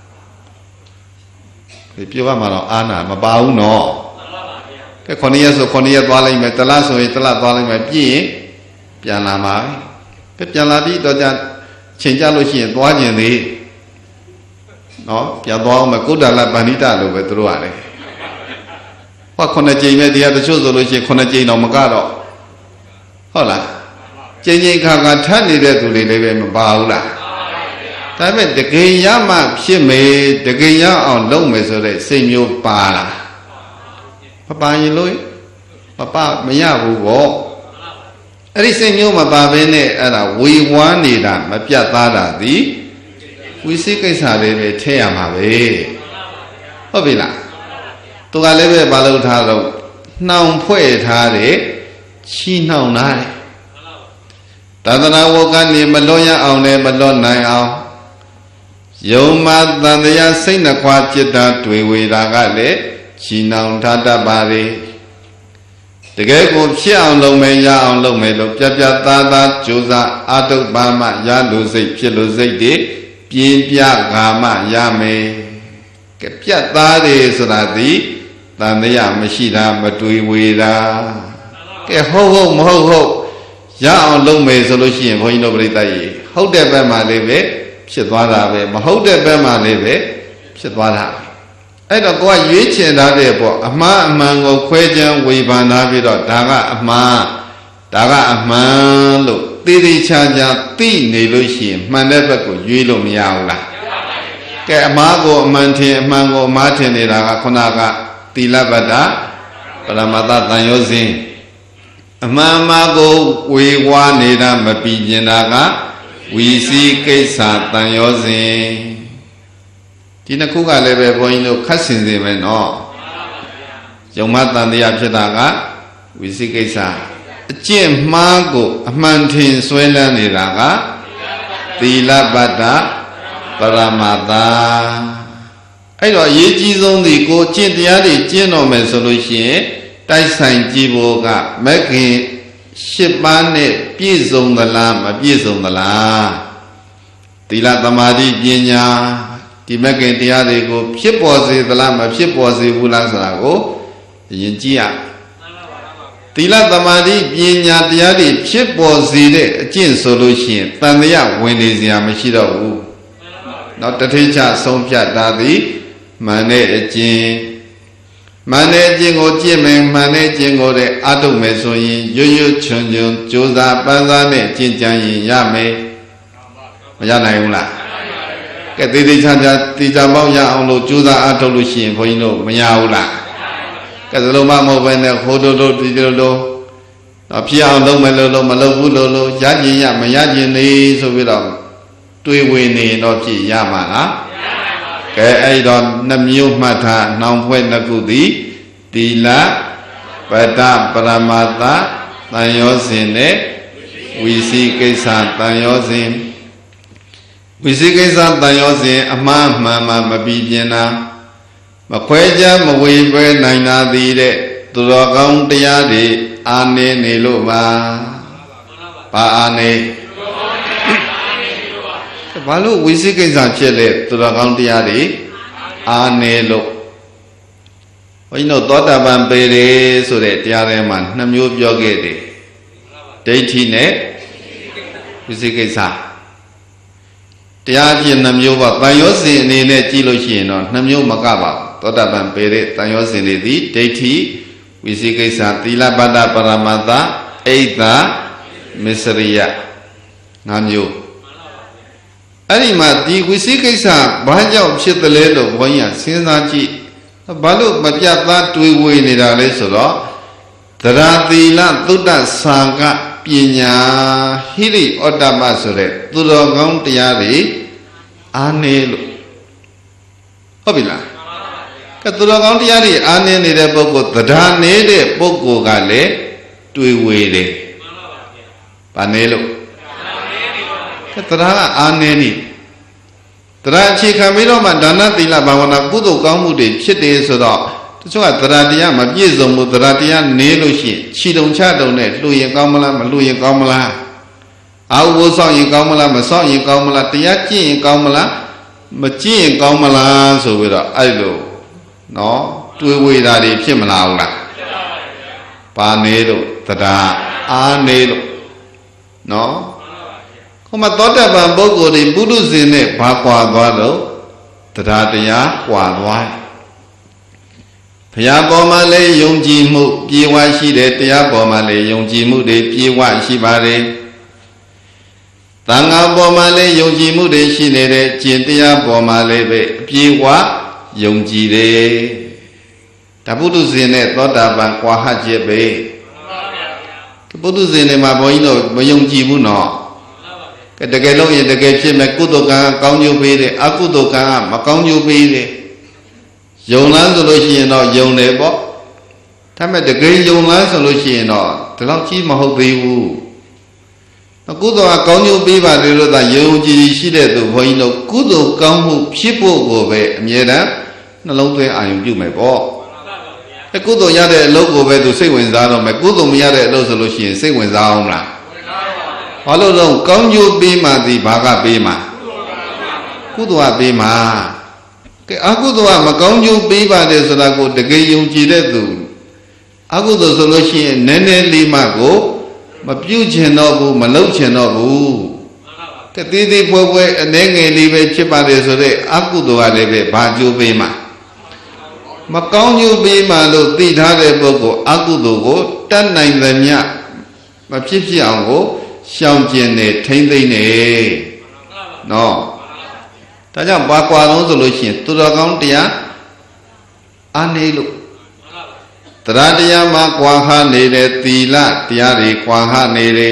ဒီပြောရမှာတော့အာနာမပါဘူးနော်မှန်ပါပါဗျာကဲခုနှစ်ရက်ဆိုခုနှစ်ရက်သွားလိုက်မယ်တစ်လဆိုရင်တစ်လသွားလိုက်မယ်ပြည့်ရင်ပြန်လာမှာပဲပြန်လာပြီးတော့ကြချိန်ကြလို့ရှိရင်သွားကျင်သေးနော်ပြန်သွားအောင်မယ်ကုတ္တလဗန္ဓိတလို့ပဲသူတို့ကလည်းဟောခုနှစ်ကြိမ်ပဲတရားတချို့ဆိုလို့ရှိရင်ခုနှစ်ကြိမ်တော့မကတော့ဟုတ်လားကြိမ်ကြိမ်ခါခါထပ်နေတဲ့သူတွေလည်းပဲမပါဘူးလားဒါပေမဲ့တကယ်ရမှဖြစ်မယ်တကယ်ရအောင်လုပ်မယ်ဆိုတဲ့စိတ်မျိုးပါလားမပါရင်လို့မပါမရဘူးပေါ့အဲ့ဒီစိတ်မျိုးမပါဘဲနဲ့အဲ့ဒါဝေဝမ်းနေတာမပြတ်သားတာသည်ဝိသိကိစ္စလေးပဲထည့်ရမှာပဲဟုတ်ပြီလားသူကလည်းပဲမလုပ်ထားတော့နှောင်ဖွဲ့ထားတယ်ချီနှောင်ထားတယ်သာသနာဝကနေမလွတ်ရအောင်လည်းမလွတ်နိုင်အောင်ယုံမှတန်တရားစိတ်နှခွာจิตတာတွေ့ဝေတာကလည်းချီနှောင်ထားတတ်ပါလေတကယ်ကိုဖြစ်အောင်လုပ်မယ်ရအောင်လုပ်မယ်လို့ပြပြသားသားကြိုးစားအာတုပ္ပမရလို့စိတ်ဖြစ်လို့စိတ်တွေပြင်းပြဂါမရမယ်ကဲပြတ်သားတယ်ဆိုတာဒီတန်တရားမရှိတာမတွေ့ဝေတာကဲဟုတ်ဟုတ်မဟုတ်ဟုတ်ရရအောင်လုပ်မယ်ဆိုလို့ရှိရင်ဘုန်းကြီးတို့ပြိတ္တကြီးဟုတ်တဲ့ဘက်မှာလေးပဲဖြစ်သွားတာပဲမဟုတ်တဲ့ဘက်မှာလေးပဲဖြစ်သွားတာအဲ့တော့ကိုကရွေးချယ်ထားတဲ့ပေါ့အမှားအမှန်ကိုခွဲခြမ်းဝေဖန်ထားပြီးတော့ဒါကအမှားဒါကအမှန်လို့သေသေးချာချာသိနေလို့ရှိရင်မှန်တဲ့ဘက်ကိုရွေးလို့မရဘူးလားကဲအမှားကိုအမှန်ထင်အမှန်ကိုအမှားထင်နေတာကခုနကသီလပတ္တပရမတ္တတန်ရောစဉ်အမှန်မှားကိုဝေဝါနေတာမပြီးကျင်တာကဝီစီကိစ္စတန်ရောစဉ်ဒီနှစ်ခုကလည်းပဲဘုန်းကြီးတို့ခတ်ဆင်စေမယ်နော်ယုံမတန်တရားဖြစ်တာကဝီစီကိစ္စအကျင့်မှားကိုအမှန်ထင်ဆွဲလန်းနေတာကသီလပတ္တပရမတ္တအဲ့တော့အရေးကြီးဆုံးဒီကိုကျင့်တရားတွေကျင့်တော်မယ်ဆိုလို့ရှိရင်တိုက်ဆိုင်ကြည့်ဖို့ကမဂ်ခင်ရှစ်ပါးနဲ့ပြည့်စုံသလားမပြည့်စုံသလားသီလသမာဓိပညာဒီမဂ်ခင်တရားတွေကိုဖြစ်ပေါ်စေသလားမဖြစ်ပေါ်စေဘူးလားဆိုတာကိုအရင်ကြည့်ရသီလသမာဓိပညာတရားတွေဖြစ်ပေါ်စေတဲ့အကျင့်ဆိုလို့ရှိရင်တန်တရားဝင်နေစရာမရှိတော့ဘူးနောက်တထိချဆုံးဖြတ်တာသည်မှန်တဲ့အကျင့်မှန်တဲ့အကျင့်ကိုကျင့်မယ်မှန်တဲ့အကျင့်ကိုလည်းအထုတ်မယ်ဆိုရင်ရွရွချွန်ချွန်ကြိုးစားပန်းစားနဲ့ကျင့်ကြံရင်ရမယ်မရနိုင်ဘူးလားကဲသေသေးချာချာတေချာပေါက်ရအောင်လို့ကြိုးစားအထုတ်လို့ရှိရင်ဘုန်းကြီးတို့မရဘူးလားကဲသလုံးမမဟုတ်ပဲနဲ့ဟိုတို့တို့ဒီတို့တို့တော့ဖြစ်အောင်လုပ်မယ်လို့လို့မလုပ်ဘူးလို့လို့ရကျင်ရမရကျင်နေဆိုပြီးတော့တွေးဝေနေတော့ဖြစ်ရမှာလားကဲအဲ့တော့နှမျိုးမှတ်ထားနှောင်ဖွဲ့နှစ်ခုသည်သီလပတ္တပရမတ္တတန်ရောစဉ်နဲ့ဝီစီကိစ္စတန်ရောစဉ်ဝီစီကိစ္စတန်ရောစဉ်အမှားမှန်မှမပြီးပြင်းတာမခွဲခြားမဝေပွဲနိုင်တာသည်တဲ့သူတော်ကောင်းတရားတွေအာနေနေလို့ပါဘာအာနေဘာလို့ဝိသိကိစ္စဖြစ်လဲသူတော်ကောင်းတရားတွေအာနေလို့ဘုန်းကြီးတို့သောတာပန်ပေတယ်ဆိုတဲ့တရားထဲမှာနှစ်မျိုးပြောခဲ့တယ်ဒိဋ္ဌိနဲ့ဝိသိကိစ္စတရားချင်းနှစ်မျိုးပါတန်ရောစဉ်အနေနဲ့ကြည့်လို့ရှိရင်တော့နှစ်မျိုးမကပါသောတာပန်ပေတဲ့တန်ရောစဉ်တွေသည်ဒိဋ္ဌိဝိသိကိစ္စသီလပတ္တပရမတ္တအိတ်တာမစ္စရိယငါးမျိုးအဲ့ဒီမှာဒီဝိသိကိစ္စဘာကြောင့်ဖြစ်တယ်လဲလို့ဘုန်းကြီးကစဉ်းစားကြည့်ဘာလို့မပြတ်သားတွေးဝေနေတာလဲဆိုတော့သရသီလသုတ္တသံဃပညာဟိရိဩတ္တမဆိုတဲ့သူတော်ကောင်းတရားတွေအာနေလို့ဟုတ်ပြီလားကဲသူတော်ကောင်းတရားတွေအာနေနေတဲ့ပုဂ္ဂိုလ်သဒ္ဓါနေတဲ့ပုဂ္ဂိုလ်ကလည်းတွေးဝေတယ်ဘာနေလို့သဒ္ဓါကအာနေနေသဒ္ဓါအခြေခံပြီးတော့မှဒါနသီလဘာဝနာကုသိုလ်ကောင်းမှုတွေဖြစ်တယ်ဆိုတော့တချို့ကသဒ္ဓါတရားမပြည့်စုံဘူးသဒ္ဓါတရားနေလို့ရှိရင်ခြိတုံချတုံနဲ့လှူရင်ကောင်းမလားမလှူရင်ကောင်းမလားအာဟုဘဆောင်ရင်ကောင်းမလားမဆောင်ရင်ကောင်းမလားတရားကျင့်ရင်ကောင်းမလားမကျင့်ရင်ကောင်းမလားဆိုပြီးတော့အဲ့လိုနော်တွေးဝေတာတွေဖြစ်မလားဟုတ်လားဘာနေလို့သဒ္ဓါအာနေလို့နော်ခုမှသောတပန်ပုဂ္ဂိုလ်တွေပုထုဇဉ်နဲ့ဘာကွာသွားတော့တရားတရားကွာသွားဘုရားပေါ်မှာလည်းယုံကြည်မှုပြေဝရှိတယ်တရားပေါ်မှာလည်းယုံကြည်မှုတွေပြေဝရှိပါတယ်သံဃာပေါ်မှာလည်းယုံကြည်မှုတွေရှိနေတယ်ကျင့်တရားပေါ်မှာလည်းပဲပြေဝယုံကြည်တယ်ဒါပုထုဇဉ်နဲ့သောတာပန်ကွာဟချက်ပဲပုထုဇဉ်တွေမှာဘုန်းကြီးတို့မယုံကြည်ဘူးနော်တကယ်လို့ရင်တကယ်ဖြစ်မဲ့ကုသိုလ်ကံကောင်းကျိုးပေးတယ်အကုသိုလ်ကံကမကောင်းကျိုးပေးတယ်ယုံလန်းဆိုလို့ရှိရင်တော့ယုံတယ်ပေါ့ဒါပေမဲ့တကယ်ယုံလန်းဆိုလို့ရှိရင်တော့ဒီလောက်ကြီးမဟုတ်သေးဘူးကုသိုလ်ကကောင်းကျိုးပေးပါတယ်လို့သာယုံကြည်ရှိတဲ့သူဘုန်းကြီးတို့ကုသိုလ်ကောင်းမှုဖြစ်ဖို့ကိုပဲအမြဲတမ်းနှလုံးသွင်းအာရုံပြုမယ်ပေါ့အဲကုသိုလ်ရတဲ့အလုပ်ကိုပဲသူစိတ်ဝင်စားတော့မယ်ကုသိုလ်မရတဲ့အလုပ်ဆိုလို့ရှိရင်စိတ်ဝင်စားအောင်မလားဘာလို့တော့ကောင်းကျိုးပေးမှသည်ဘာကပေးမှကုသိုလ်ကပေးမှကဲအကုသိုလ်ကမကောင်းကျိုးပေးပါတယ်ဆိုတာကိုတကယ်ယုံကြည်တဲ့သူအကုသိုလ်ဆိုလို့ရှိရင်နည်းနည်းလေးမှကို mà biểu chuyện đó bu mà lâu chuyện đó bu cái tí tí bôi bôi nên nghe đi về chế ba đề số đấy ác cụ đồ này về ba chú bê mà mà có như bê mà lo tí thà đấy bố cô ác cụ đồ cô tan này là nhá mà phép phép ông cô xong chuyện này thành đây này nó ta chẳng ba qua nó rồi chuyện tôi đã講တရားanh ấy lúcတရားတရားမှာကွာဟနေတဲ့သီလတရားတွေကွာဟနေတယ်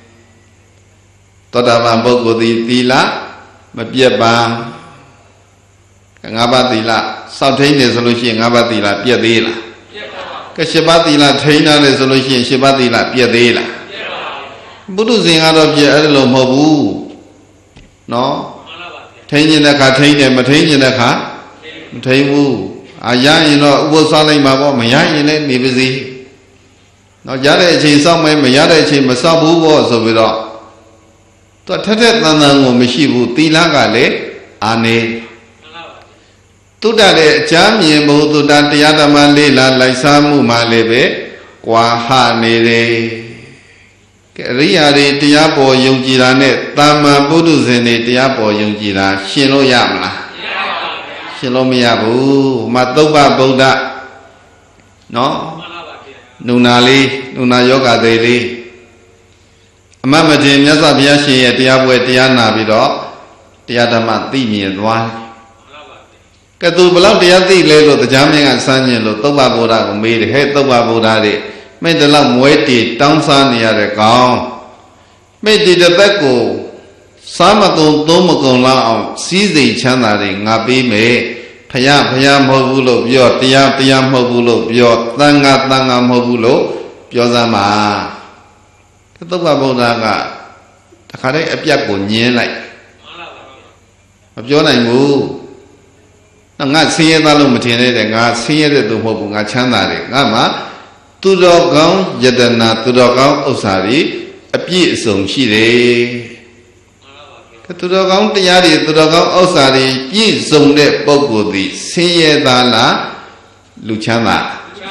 သောတာပန်ပုဂ္ဂိုလ်သည်သီလမပြတ်ပါငါးပါးသီလစောင့်ထိန်းနေဆိုလို့ရှိရင်ငါးပါးသီလပြတ်သေးလားပြတ်ပါဘူးကဲရှစ်ပါးသီလထိန်းထားတယ်ဆိုလို့ရှိရင်ရှစ်ပါးသီလပြတ်သေးလားပြတ်ပါဘူးဘုဒ္ဓဇင်ကတော့ပြတ်အဲ့လိုမဟုတ်ဘူးနော်ထိန်းနေတဲ့ခါထိန်းတယ်မထိန်းနေတဲ့ခါမထိန်းဘူးအာရရင်တော့ဥပုသ်ဆောက်လိုက်မှာပေါ့မရရင်လည်းနေပါစေတော့ရတဲ့အချိန်စောင့်မယ်မရတဲ့အချိန်မစောင့်ဘူးပေါ့ဆိုပြီးတော့သူထက်ထက်တန်တန်ကိုမရှိဘူးသီလကလည်းအာနေတုဒ္ဒတဲ့အကြမ်းမြင်မှုတုဒ္ဒတရားဓမ္မလေးလာလိုက်စားမှုမှလည်းပဲကွာဟနေတယ်ကဲအရိယာတွေတရားပေါ်ယုံကြည်တာနဲ့တာမန်ပုထုဇဉ်တွေတရားပေါ်ယုံကြည်တာရှင်လို့ရမလားရှင်လို့မရဘူးမသုဘဗုဒ္ဓနော်နုနာလေးနုနာယောဂသေးလေးအမတ်မတင်မြတ်စွာဘုရားရှင်ရဲ့တရားပွဲတရားနာပြီးတော့တရားဓမ္မသိမြင်သွားကဲသူဘလောက်တရားသိလဲလို့တရားမင်းကစမ်းကျင်လို့သုဘဗုဒ္ဓကိုမေးတယ်ဟဲ့သုဘဗုဒ္ဓတွေမိတ်တလောက်မွဲတီတောင်းစားနေရတဲ့ကောင်မိတ်တီတစ်သက်ကိုစားမကုန်သုံးမကုန်လောက်အောင်စီးစိမ်ချမ်းသာတွေငါပေးမယ်ဖယားဖယားမဟုတ်ဘူးလို့ပြောတရားတရားမဟုတ်ဘူးလို့ပြောသံဃာသံဃာမဟုတ်ဘူးလို့ပြောစမ်းပါသုဘဗုဒ္ဓကတခါတည်းအပြတ်ကိုညင်းလိုက်မပြောနိုင်ဘူးငါဆင်းရဲသားလို့မထင်နဲ့တဲ့ငါဆင်းရဲတဲ့သူမဟုတ်ဘူးငါချမ်းသာတယ်ငါမှသူတော်ကောင်းယတနာသူတော်ကောင်းဥစ္စာတွေအပြည့်အစုံရှိတယ်သူတော်ကောင်းတရားတွေသူတော်ကောင်းဥစ္စာတွေပြည့်စုံတဲ့ပုဂ္ဂိုလ်သည်ဆင်းရဲသားလားလူချမ်းသာ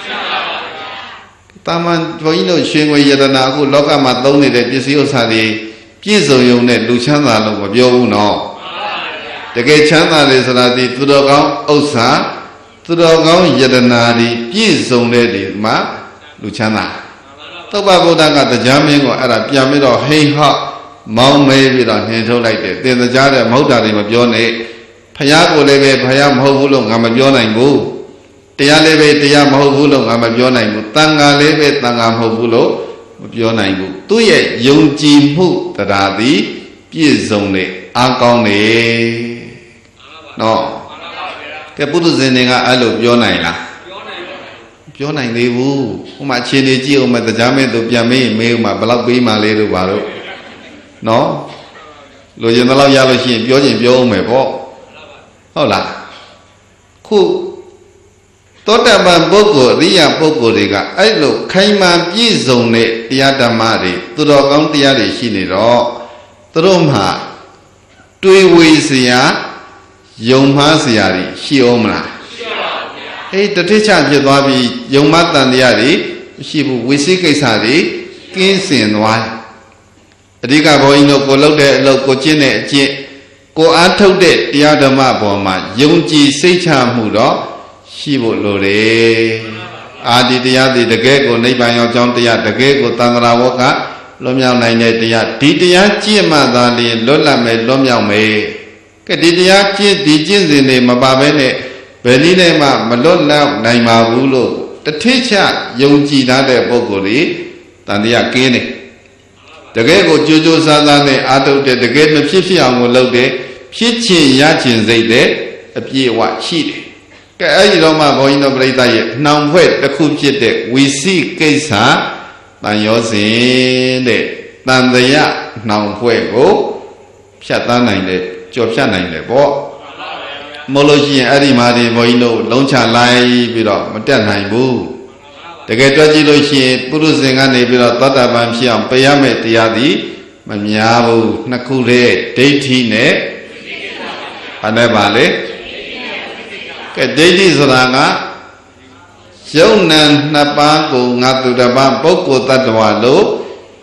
တာမန်ဘုန်းကြီးတို့ရွှေငွေယတနာအခုလောကမှာသုံးနေတဲ့ပစ္စည်းဥစ္စာတွေပြည့်စုံရုံနဲ့လူချမ်းသာလို့မပြောဘူးနော်တကယ်ချမ်းသာတယ်ဆိုတာဒီသူတော်ကောင်းဥစ္စာသူတော်ကောင်းယတနာတွေပြည့်စုံတဲ့ဒီမှာလူချမ်းသာသုဘဗုဒ္ဓကတရားမင်းကိုအဲ့ဒါပြန်ပြီးတော့ဟိဟမောင်းမဲပြီးတော့နှင်ထုတ်လိုက်တယ်သင်ကြားတဲ့မဟုတ်တာတွေမပြောနဲ့ဖယားကိုလည်းပဲဖယားမဟုတ်ဘူးလို့ငါမပြောနိုင်ဘူးတရားလည်းပဲတရားမဟုတ်ဘူးလို့ငါမပြောနိုင်ဘူးတန်ခါလည်းပဲတန်ခါမဟုတ်ဘူးလို့မပြောနိုင်ဘူးသူ့ရဲ့ယုံကြည်မှုတရားသည်ပြည့်စုံတဲ့အားကောင်းတယ်နော်ကဲပုထုဇဉ်တွေကအဲ့လိုပြောနိုင်လားပြောနိုင်သေးဘူးဟိုမှာအခြေအနေကြည့်အောင်မတရားမဲ့သူပြန်မေးမေးဦးမှာဘယ်လောက်ပေးမှလဲလို့ပါတော့နော်လိုချင်တဲ့လောက်ရလို့ရှိရင်ပြောချင်ပြောအောင်မယ်ပေါ့ဟုတ်လားခုသောတပန်ပုဂ္ဂိုလ်အရိယာပုဂ္ဂိုလ်တွေကအဲ့လိုခိုင်မာပြည့်စုံတဲ့တရားဓမ္မတွေသူတော်ကောင်းတရားတွေရှိနေတော့သူတို့မှာတွေးဝေစရာယုံမှားစရာတွေရှိအောင်မလားအေးတတိချဖြစ်သွားပြီယုံမတန်တရားတွေမရှိဘူးဝိသိကိစ္စတွေကင်းစင်သွားတယ်အဓိကဘုန်းကြီးတို့ကိုလုပ်တဲ့အလုပ်ကိုကျင့်တဲ့အကျင့်ကိုအားထုတ်တဲ့တရားဓမ္မပေါ်မှာယုံကြည်စိတ်ချမှုတော့ရှိဖို့လိုတယ်အာဒီတရားဒီတကယ်ကိုနိဗ္ဗာန်ရောက်ကြောင်းတရားတကယ်ကိုသံဃာဝကလွတ်မြောက်နိုင်တဲ့တရားဒီတရားကျင့်မှသာလျှင်လွတ်လပ်မယ်လွတ်မြောက်မယ်ကဲဒီတရားကျင့်ဒီကျင့်စဉ်တွေမပါဘဲနဲ့ဘယ်နည်းနဲ့မှမလွတ်လောက်နိုင်ပါဘူးလို့တထိချယုံကြည်တဲ့ပုဂ္ဂိုလ်တွေတန်တရားကင်းတယ်တကယ်ကိုကြိုးကြိုးစားစားနဲ့အာထုတ်တဲ့တကယ်မဖြစ်ဖြစ်အောင်ကိုလုပ်တဲ့ဖြစ်ချင်ရချင်စိတ်တဲ့အပြည့်အဝရှိတယ်ကဲအဲ့ဒီတော့မှဘုန်းကြီးတို့ပြိဿရဲ့နှောင်ဖွဲ့တစ်ခုဖြစ်တဲ့ဝီစီကိစ္စတန်ရောစဉ်တဲ့တန်တရာနှောင်ဖွဲ့ကိုဖြတ်သားနိုင်တယ်ကြော်ဖြတ်နိုင်တယ်ပေါ့မလို့ရှိရင်အဲ့ဒီမှာဒီဘုန်းကြီးတို့လုံးချလိုက်ပြီးတော့မတက်နိုင်ဘူးတကယ်တွက်ကြည့်လို့ရှိရင်ပုရုဇဉ်ကနေပြီးတော့သောတာပန်ဖြစ်အောင်ပယ်ရမယ့်တရားသည်မများဘူးနှစ်ခုတည်းဒိဋ္ဌိနဲ့ဘာနဲ့ပါလဲကဲဒိဋ္ဌိဆိုတာကယုံနံနှစ်ပါးကိုငါသူတစ်ပါးပုဂ္ဂိုလ်တ attva လို့ထ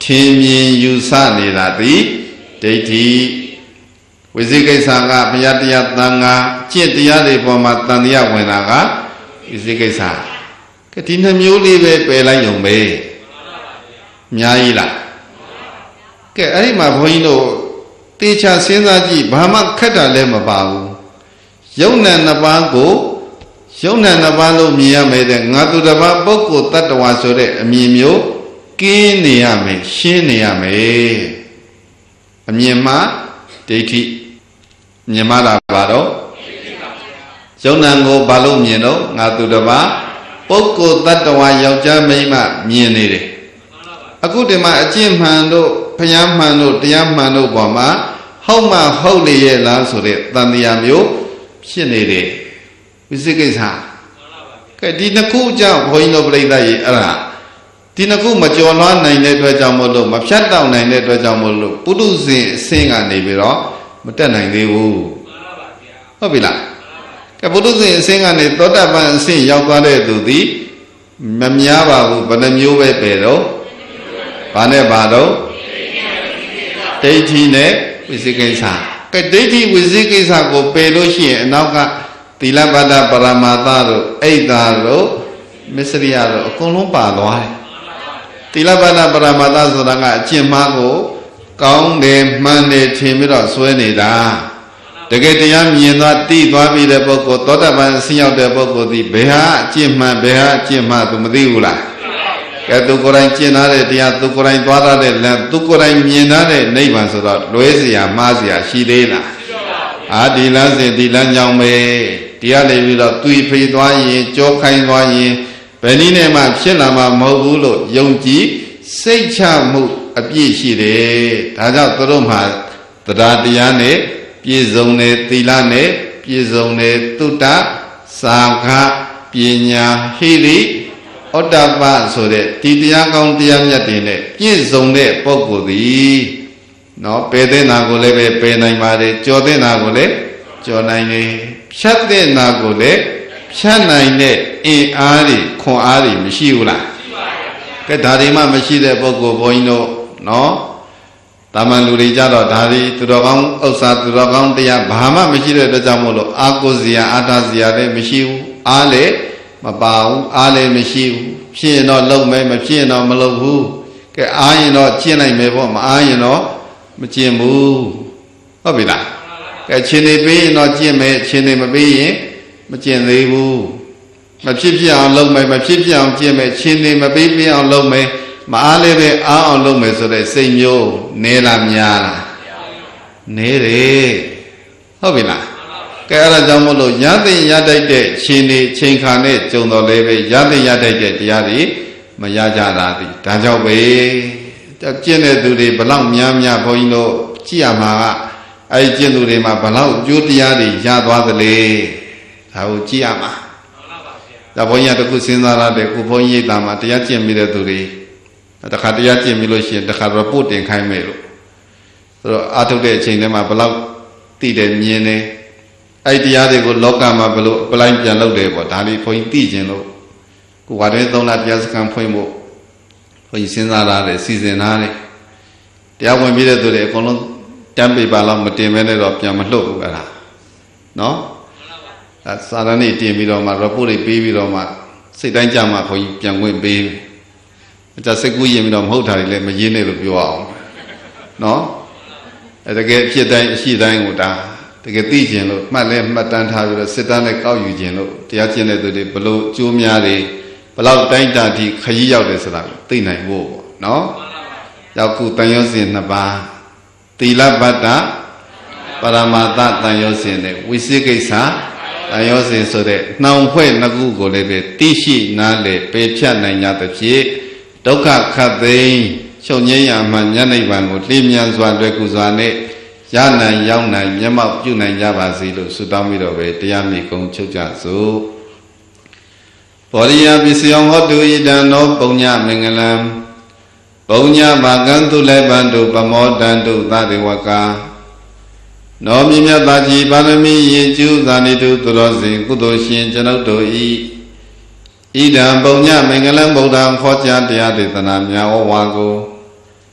ထင်မြင်ယူဆနေတာသည်ဒိဋ္ဌိဝိသိကိစ္စကဘုရားတရားသံဃာကျင့်တရားတွေပေါ်မှာတန်တရားဝင်တာကဝိသိကိစ္စကဒီနှမျိုးလေးပဲပယ်လိုက်ရုံပဲအများကြီးလားကဲအဲ့ဒီမှာဘုန်းကြီးတို့တေချာစဉ်းစားကြည့်ဘာမှခက်တာလည်းမပါဘူးယုံနာနှစ်ပါးကိုယုံနာနှစ်ပါးလို့မြင်ရမယ်တဲ့ငါသူတစ်ပါးပုဂ္ဂိုလ်တ attva ဆိုတဲ့အမြင်မျိုးကင်းနေရမယ်ရှင်းနေရမယ်အမြင်မှာဒိဋ္ဌိမြင်မှတာပါတော့ယုံနာကိုဘာလို့မြင်တော့ငါသူတစ်ပါးပုဂ္ဂိုလ်တ attva ယောက်ျားမိန်းမမြင်နေတယ်အခုဒီမှာအကျင့်မှန်တို့ဘုရားမှန်တို့တရားမှန်တို့ပေါ်မှာဟုတ်မှဟုတ်လေရဲ့လားဆိုတဲ့တန်တရားမျိုးဖြစ်နေတယ်ဝိသိကိစ္စကဲဒီနှစ်ခုကြောင့်ဘုန်းကြီးတို့ပြိဿကြီးအဲ့ဒါဒီနှစ်ခုမကျော်လွှားနိုင်တဲ့အတွက်ကြောင့်မို့လို့မဖြတ်တောက်နိုင်တဲ့အတွက်ကြောင့်မို့လို့ပုထုဇဉ်အဆင့်ကနေပြီးတော့မတက်နိုင်သေးဘူးဟုတ်ပြီလားကဲပုထုဇဉ်အဆင့်ကနေသောတာပန်အဆင့်ရောက်သွားတဲ့သူသည်မများပါဘူးဘယ်နှမျိုးပဲပဲတော့ဘာနဲ့ဘာတော့ဒိဋ္ဌိနဲ့ဝိသိကိစ္စကဲဒိဋ္ဌိဝိသိကိစ္စကိုပယ်လို့ရှိရင်အနောက်ကသီလပတ္တပရမာသတို့အိတ်သာတို့မစ္စရိယတို့အကုန်လုံးပါသွားတယ်သီလပတ္တပရမာသဆိုတာကအကျင့်မှားကိုကောင်းတယ်မှန်တယ်ထင်ပြီးတော့ဆွဲနေတာတကယ်တရားမြင်သွားသိသွားပြီးတဲ့ပုဂ္ဂိုလ်သောတာပန်ဆင်းရောက်တဲ့ပုဂ္ဂိုလ်ဒီဘယ်ဟာအကျင့်မှန်ဘယ်ဟာအကျင့်မှားသူမသိဘူးလားကဲသူကိုယ်တိုင်ကျင့်ထားတဲ့တရားသူကိုယ်တိုင်သွားထားတဲ့လမ်းသူကိုယ်တိုင်မြင်ထားတဲ့နိဗ္ဗာန်ဆိုတော့လွဲเสียမှားเสียရှိသေးလားအာဒီလမ်းစဉ်ဒီလမ်းကြောင်းပဲတရားလေပြီးတော့တွေ့ဖေးသွားရင်ကြောခိုင်းသွားရင်ဘယ်နည်းနဲ့မှဖြစ်လာမှာမဟုတ်ဘူးလို့ယုံကြည်စိတ်ချမှုအပြည့်ရှိတယ်ဒါကြောင့်သူတို့မှာတရားတရားနဲ့ပြည့်စုံတယ်သီလနဲ့ပြည့်စုံတယ်သုတ္တသာခပညာဟိရိဩတ္တပဆိုတဲ့ဒီတရားကောင်းတရားမြတ်တွေနဲ့ပြည့်စုံတဲ့ပုဂ္ဂိုလ်သည်နော်ပယ်တဲ့နာကိုလည်းပဲပယ်နိုင်ပါတယ်ကြော်တဲ့နာကိုလည်းကြော်နိုင်တယ်ဖြတ်တဲ့နာကိုလည်းဖြတ်နိုင်တဲ့အင်အားတွေခွန်အားတွေမရှိဘူးလားရှိပါရဲ့ကဲဒါတွေမှမရှိတဲ့ပုဂ္ဂိုလ်ဘုန်းကြီးတို့နော်တာမန်လူတွေကြတော့ဒါတွေသူတော်ကောင်းဥစ္စာသူတော်ကောင်းတရားဘာမှမရှိတဲ့အတွက်ကြောင့်မို့လို့အာကိုဇရာအာထာဇရာလည်းမရှိဘူးအားလည်းမပါဘူးအားလည်းမရှိဘူးဖြစ်ရင်တော့လုံမယ်မဖြစ်ရင်တော့မလုံဘူးကဲအားရင်တော့ကျင့်နိုင်မယ်ပေါ့မအားရင်တော့မကျင့်ဘူးဟုတ်ပြီလားကဲချင်းနေပေးရင်တော့ကျင့်မယ်ချင်းနေမပေးရင်မကျင့်သေးဘူးမဖြစ်ဖြစ်အောင်လုပ်မယ်မဖြစ်ဖြစ်အောင်ကျင့်မယ်ချင်းနေမပေးပေးအောင်လုပ်မယ်မအားလည်းပဲအားအောင်လုပ်မယ်ဆိုတဲ့စိတ်မျိုးနဲလားများလားနဲတယ်ဟုတ်ပြီလားကဲအဲ့ဒါကြောင့်မို့လို့ရတဲ့ရတတ်တဲ့ချင်းနေချိန်ခါနဲ့ကြုံတော်လည်းပဲရတဲ့ရတတ်တဲ့တရားတွေမရကြတာဒီဒါကြောင့်ပဲကျင့်တဲ့သူတွေဘလောက်များများဘုန်းကြီးတို့ကြည့်ရမှာကအဲ့ကျင့်သူတွေမှာဘလောက်အကျိုးတရားတွေရသွားသလဲဒါကိုကြည့်ရမှာဒါဘုန်းကြီးကတခုစဉ်းစားရတဲ့ခုဘုန်းကြီးတာမှာတရားကျင့်ပြီးတဲ့သူတွေတခါတရားကျင့်ပြီးလို့ရှိရင်တခါတော့ပို့တင်ခိုင်းမယ်လို့ဆိုတော့အာထုတ်တဲ့အချိန်ထဲမှာဘလောက်သိတယ်မြင်တယ်အဲ့တရားတွေကိုလောကမှာဘလို့ပလိုက်ပြန်လုပ်တယ်ပေါ့ဒါလေးဘုန်းကြီးသိခြင်းလို့ကိုဝါတဲ့သုံးလတရားစခန်းဖွင့်ဖို့ဘုန်းကြီးစဉ်းစားရတယ်စီစဉ်ထားတယ်တရားဝင်ပြီးတဲ့သူတွေအကုန်လုံးတမ်းပေပါလောက်မတင်မဲနဲ့တော့ပြန်မလှုပ်ဘူးအဲ့ဒါနော်အဲစာရဏိတင်ပြီးတော့မှ report တွေပေးပြီးတော့မှစိတ်တိုင်းကြမှာဘုန်းကြီးပြန်ဝင်ပေးအကြစိတ်ကူးရင်ပြီးတော့မဟုတ်တာတွေလည်းမရင်းနဲ့လို့ပြောအောင်နော်အဲတကယ်ဖြစ်တိုင်းအရှိတိုင်းကိုဒါတကယ်သိကျင်လို့မှတ်လဲမှတ်တမ်းထားပြီးတော့စစ်တမ်းနဲ့ကောက်ယူကျင်လို့တရားကျင့်တဲ့သူတွေဘလို့ကျိုးများတွေဘလောက်တိုင်းတာထိခရီးရောက်တယ်ဆိုတာကိုသိနိုင်ဖို့ပေါ့နော်ရောက်ခုတန်ရောစဉ်နှစ်ပါးသီလပတ္တပရမာသတန်ရောစဉ်နဲ့ဝိသိကိစ္စတန်ရောစဉ်ဆိုတဲ့နှောင်ဖွဲ့နှစ်ခုကိုလည်းပဲသိရှိနားလေပယ်ဖြတ်နိုင်ကြသဖြင့်ဒုက္ခခတ်သိမ်းချုပ်ငြိမ်းရာမှဉာဏ်နိဗ္ဗာန်ကိုလျင်မြန်စွာလွယ်ကူစွာနဲ့ရနိုင်ရောက်နိုင်မျက်မှောက်ပြုနိုင်ကြပါစေလို့ဆုတောင်းပြီးတော့ပဲတရားမြေကုံချုပ်ကြစို့ဘောရိယပစ္စယောဟောတုဣဒံနောပုညမင်္ဂလံပုညဘာကံတုလည်းပန္တုပမောတန္တုသတေဝကာနောမြင့်မြတ်သာကြီးပါရမီရေကျူးဇာနိတုသူတော်စင်ကုသိုလ်ရှင်ကျွန်ုပ်တို့ဤဣဒံပုညမင်္ဂလံဗုဒ္ဓံခေါ်ကြားတရားဒေသနာများဝါကို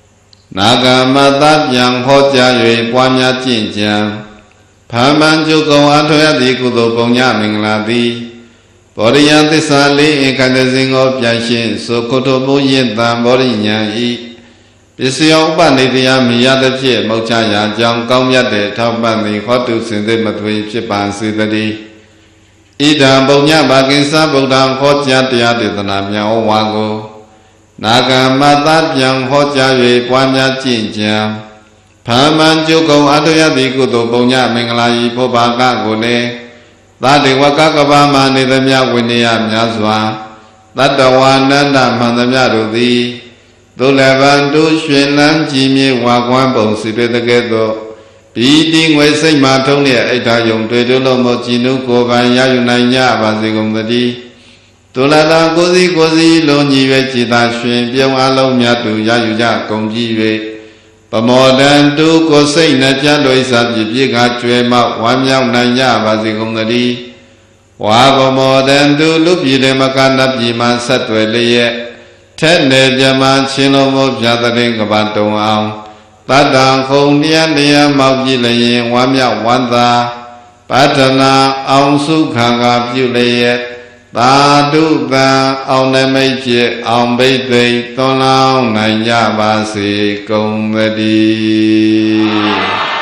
နာဂမတပြန်ဟောကြား၍ပွားများကျင့်ကြံဖာမန်ကျုပ်ကုံအထွေအသည်ကုသိုလ်ပုံညမင်္ဂလာသည်ဘောရိယသစ္စာလေးဧကတဇင်ကိုပြန်ရှင်းဆိုခုထုဘုရင်တံဘောရိညာဤပစ္စယောဥပနိတရားမြရသည်ဖြင့်မောချရာကြောင့်ကောင်းမြတ်တဲ့ထောက်ပံ့သည်ဟောတုစင်စစ်မသွေဖြစ်ပါစေတည်းဣဒံပုံညဘာကိစ္စဗုဒ္ဓံဟောကြားတရားဒေသနာမြောက်ဝါကိုနာဂမတပြန်ဟောကြား၍ပွားများကျင့်ကြံဖာမန်ကျုပ်ကုံအထွေအသည်ကုသိုလ်ပုံညမင်္ဂလာဤဘုဘာကကိုလည်းသာတေဝကကဘာမနေသမျှဝိနည်းများစွာတတ္တဝါနန္ဒမှန်သမျှတို့သည်ဒုလဘံတုရွှင်လန်းကြည်မြေဝါကွမ်းပုံစီပေတကဲ့သို့ပြီးတိငွေစိတ်မှထုံးတဲ့အိဋ္ဌာယုံတွေ့တို့လုံးမကြည်နုကိုယ်ပိုင်ရယူနိုင်ကြပါစေကုန်သတည်းဒုလတံကိုစီကိုစီလုံးညီ၍จิตာရွှင်ပြုံးအလုံးမြတ်တူရယူကြကုန်ကြည်၍ပမောဒံတုကိုစိတ်နှကြတို့ဤစာပြည့်ပြည့်ကကျွဲမောက်ဝမ်းမြောက်နိုင်ကြပါစေကုန်သတည်းဝါပမောဒံတုလူပြည်လေမကနပြည်မှဆက်တွယ်လျက်ထက်နေပြမချင်းလုံးမို့ပြတဲ့ကဘာတုံအောင်တတ္တံခုံတရားတရားမောက်ကြည့်လျင်ဝမ်းမြောက်ဝမ်းသာပါဒနာအောင်စုခံကပြုလျက်သာဓုတံအောင်နမိတ်ဖြစ်အောင်ဘိသိက်သွန်လောင်းနိုင်ကြပါစေကုန်သတည်း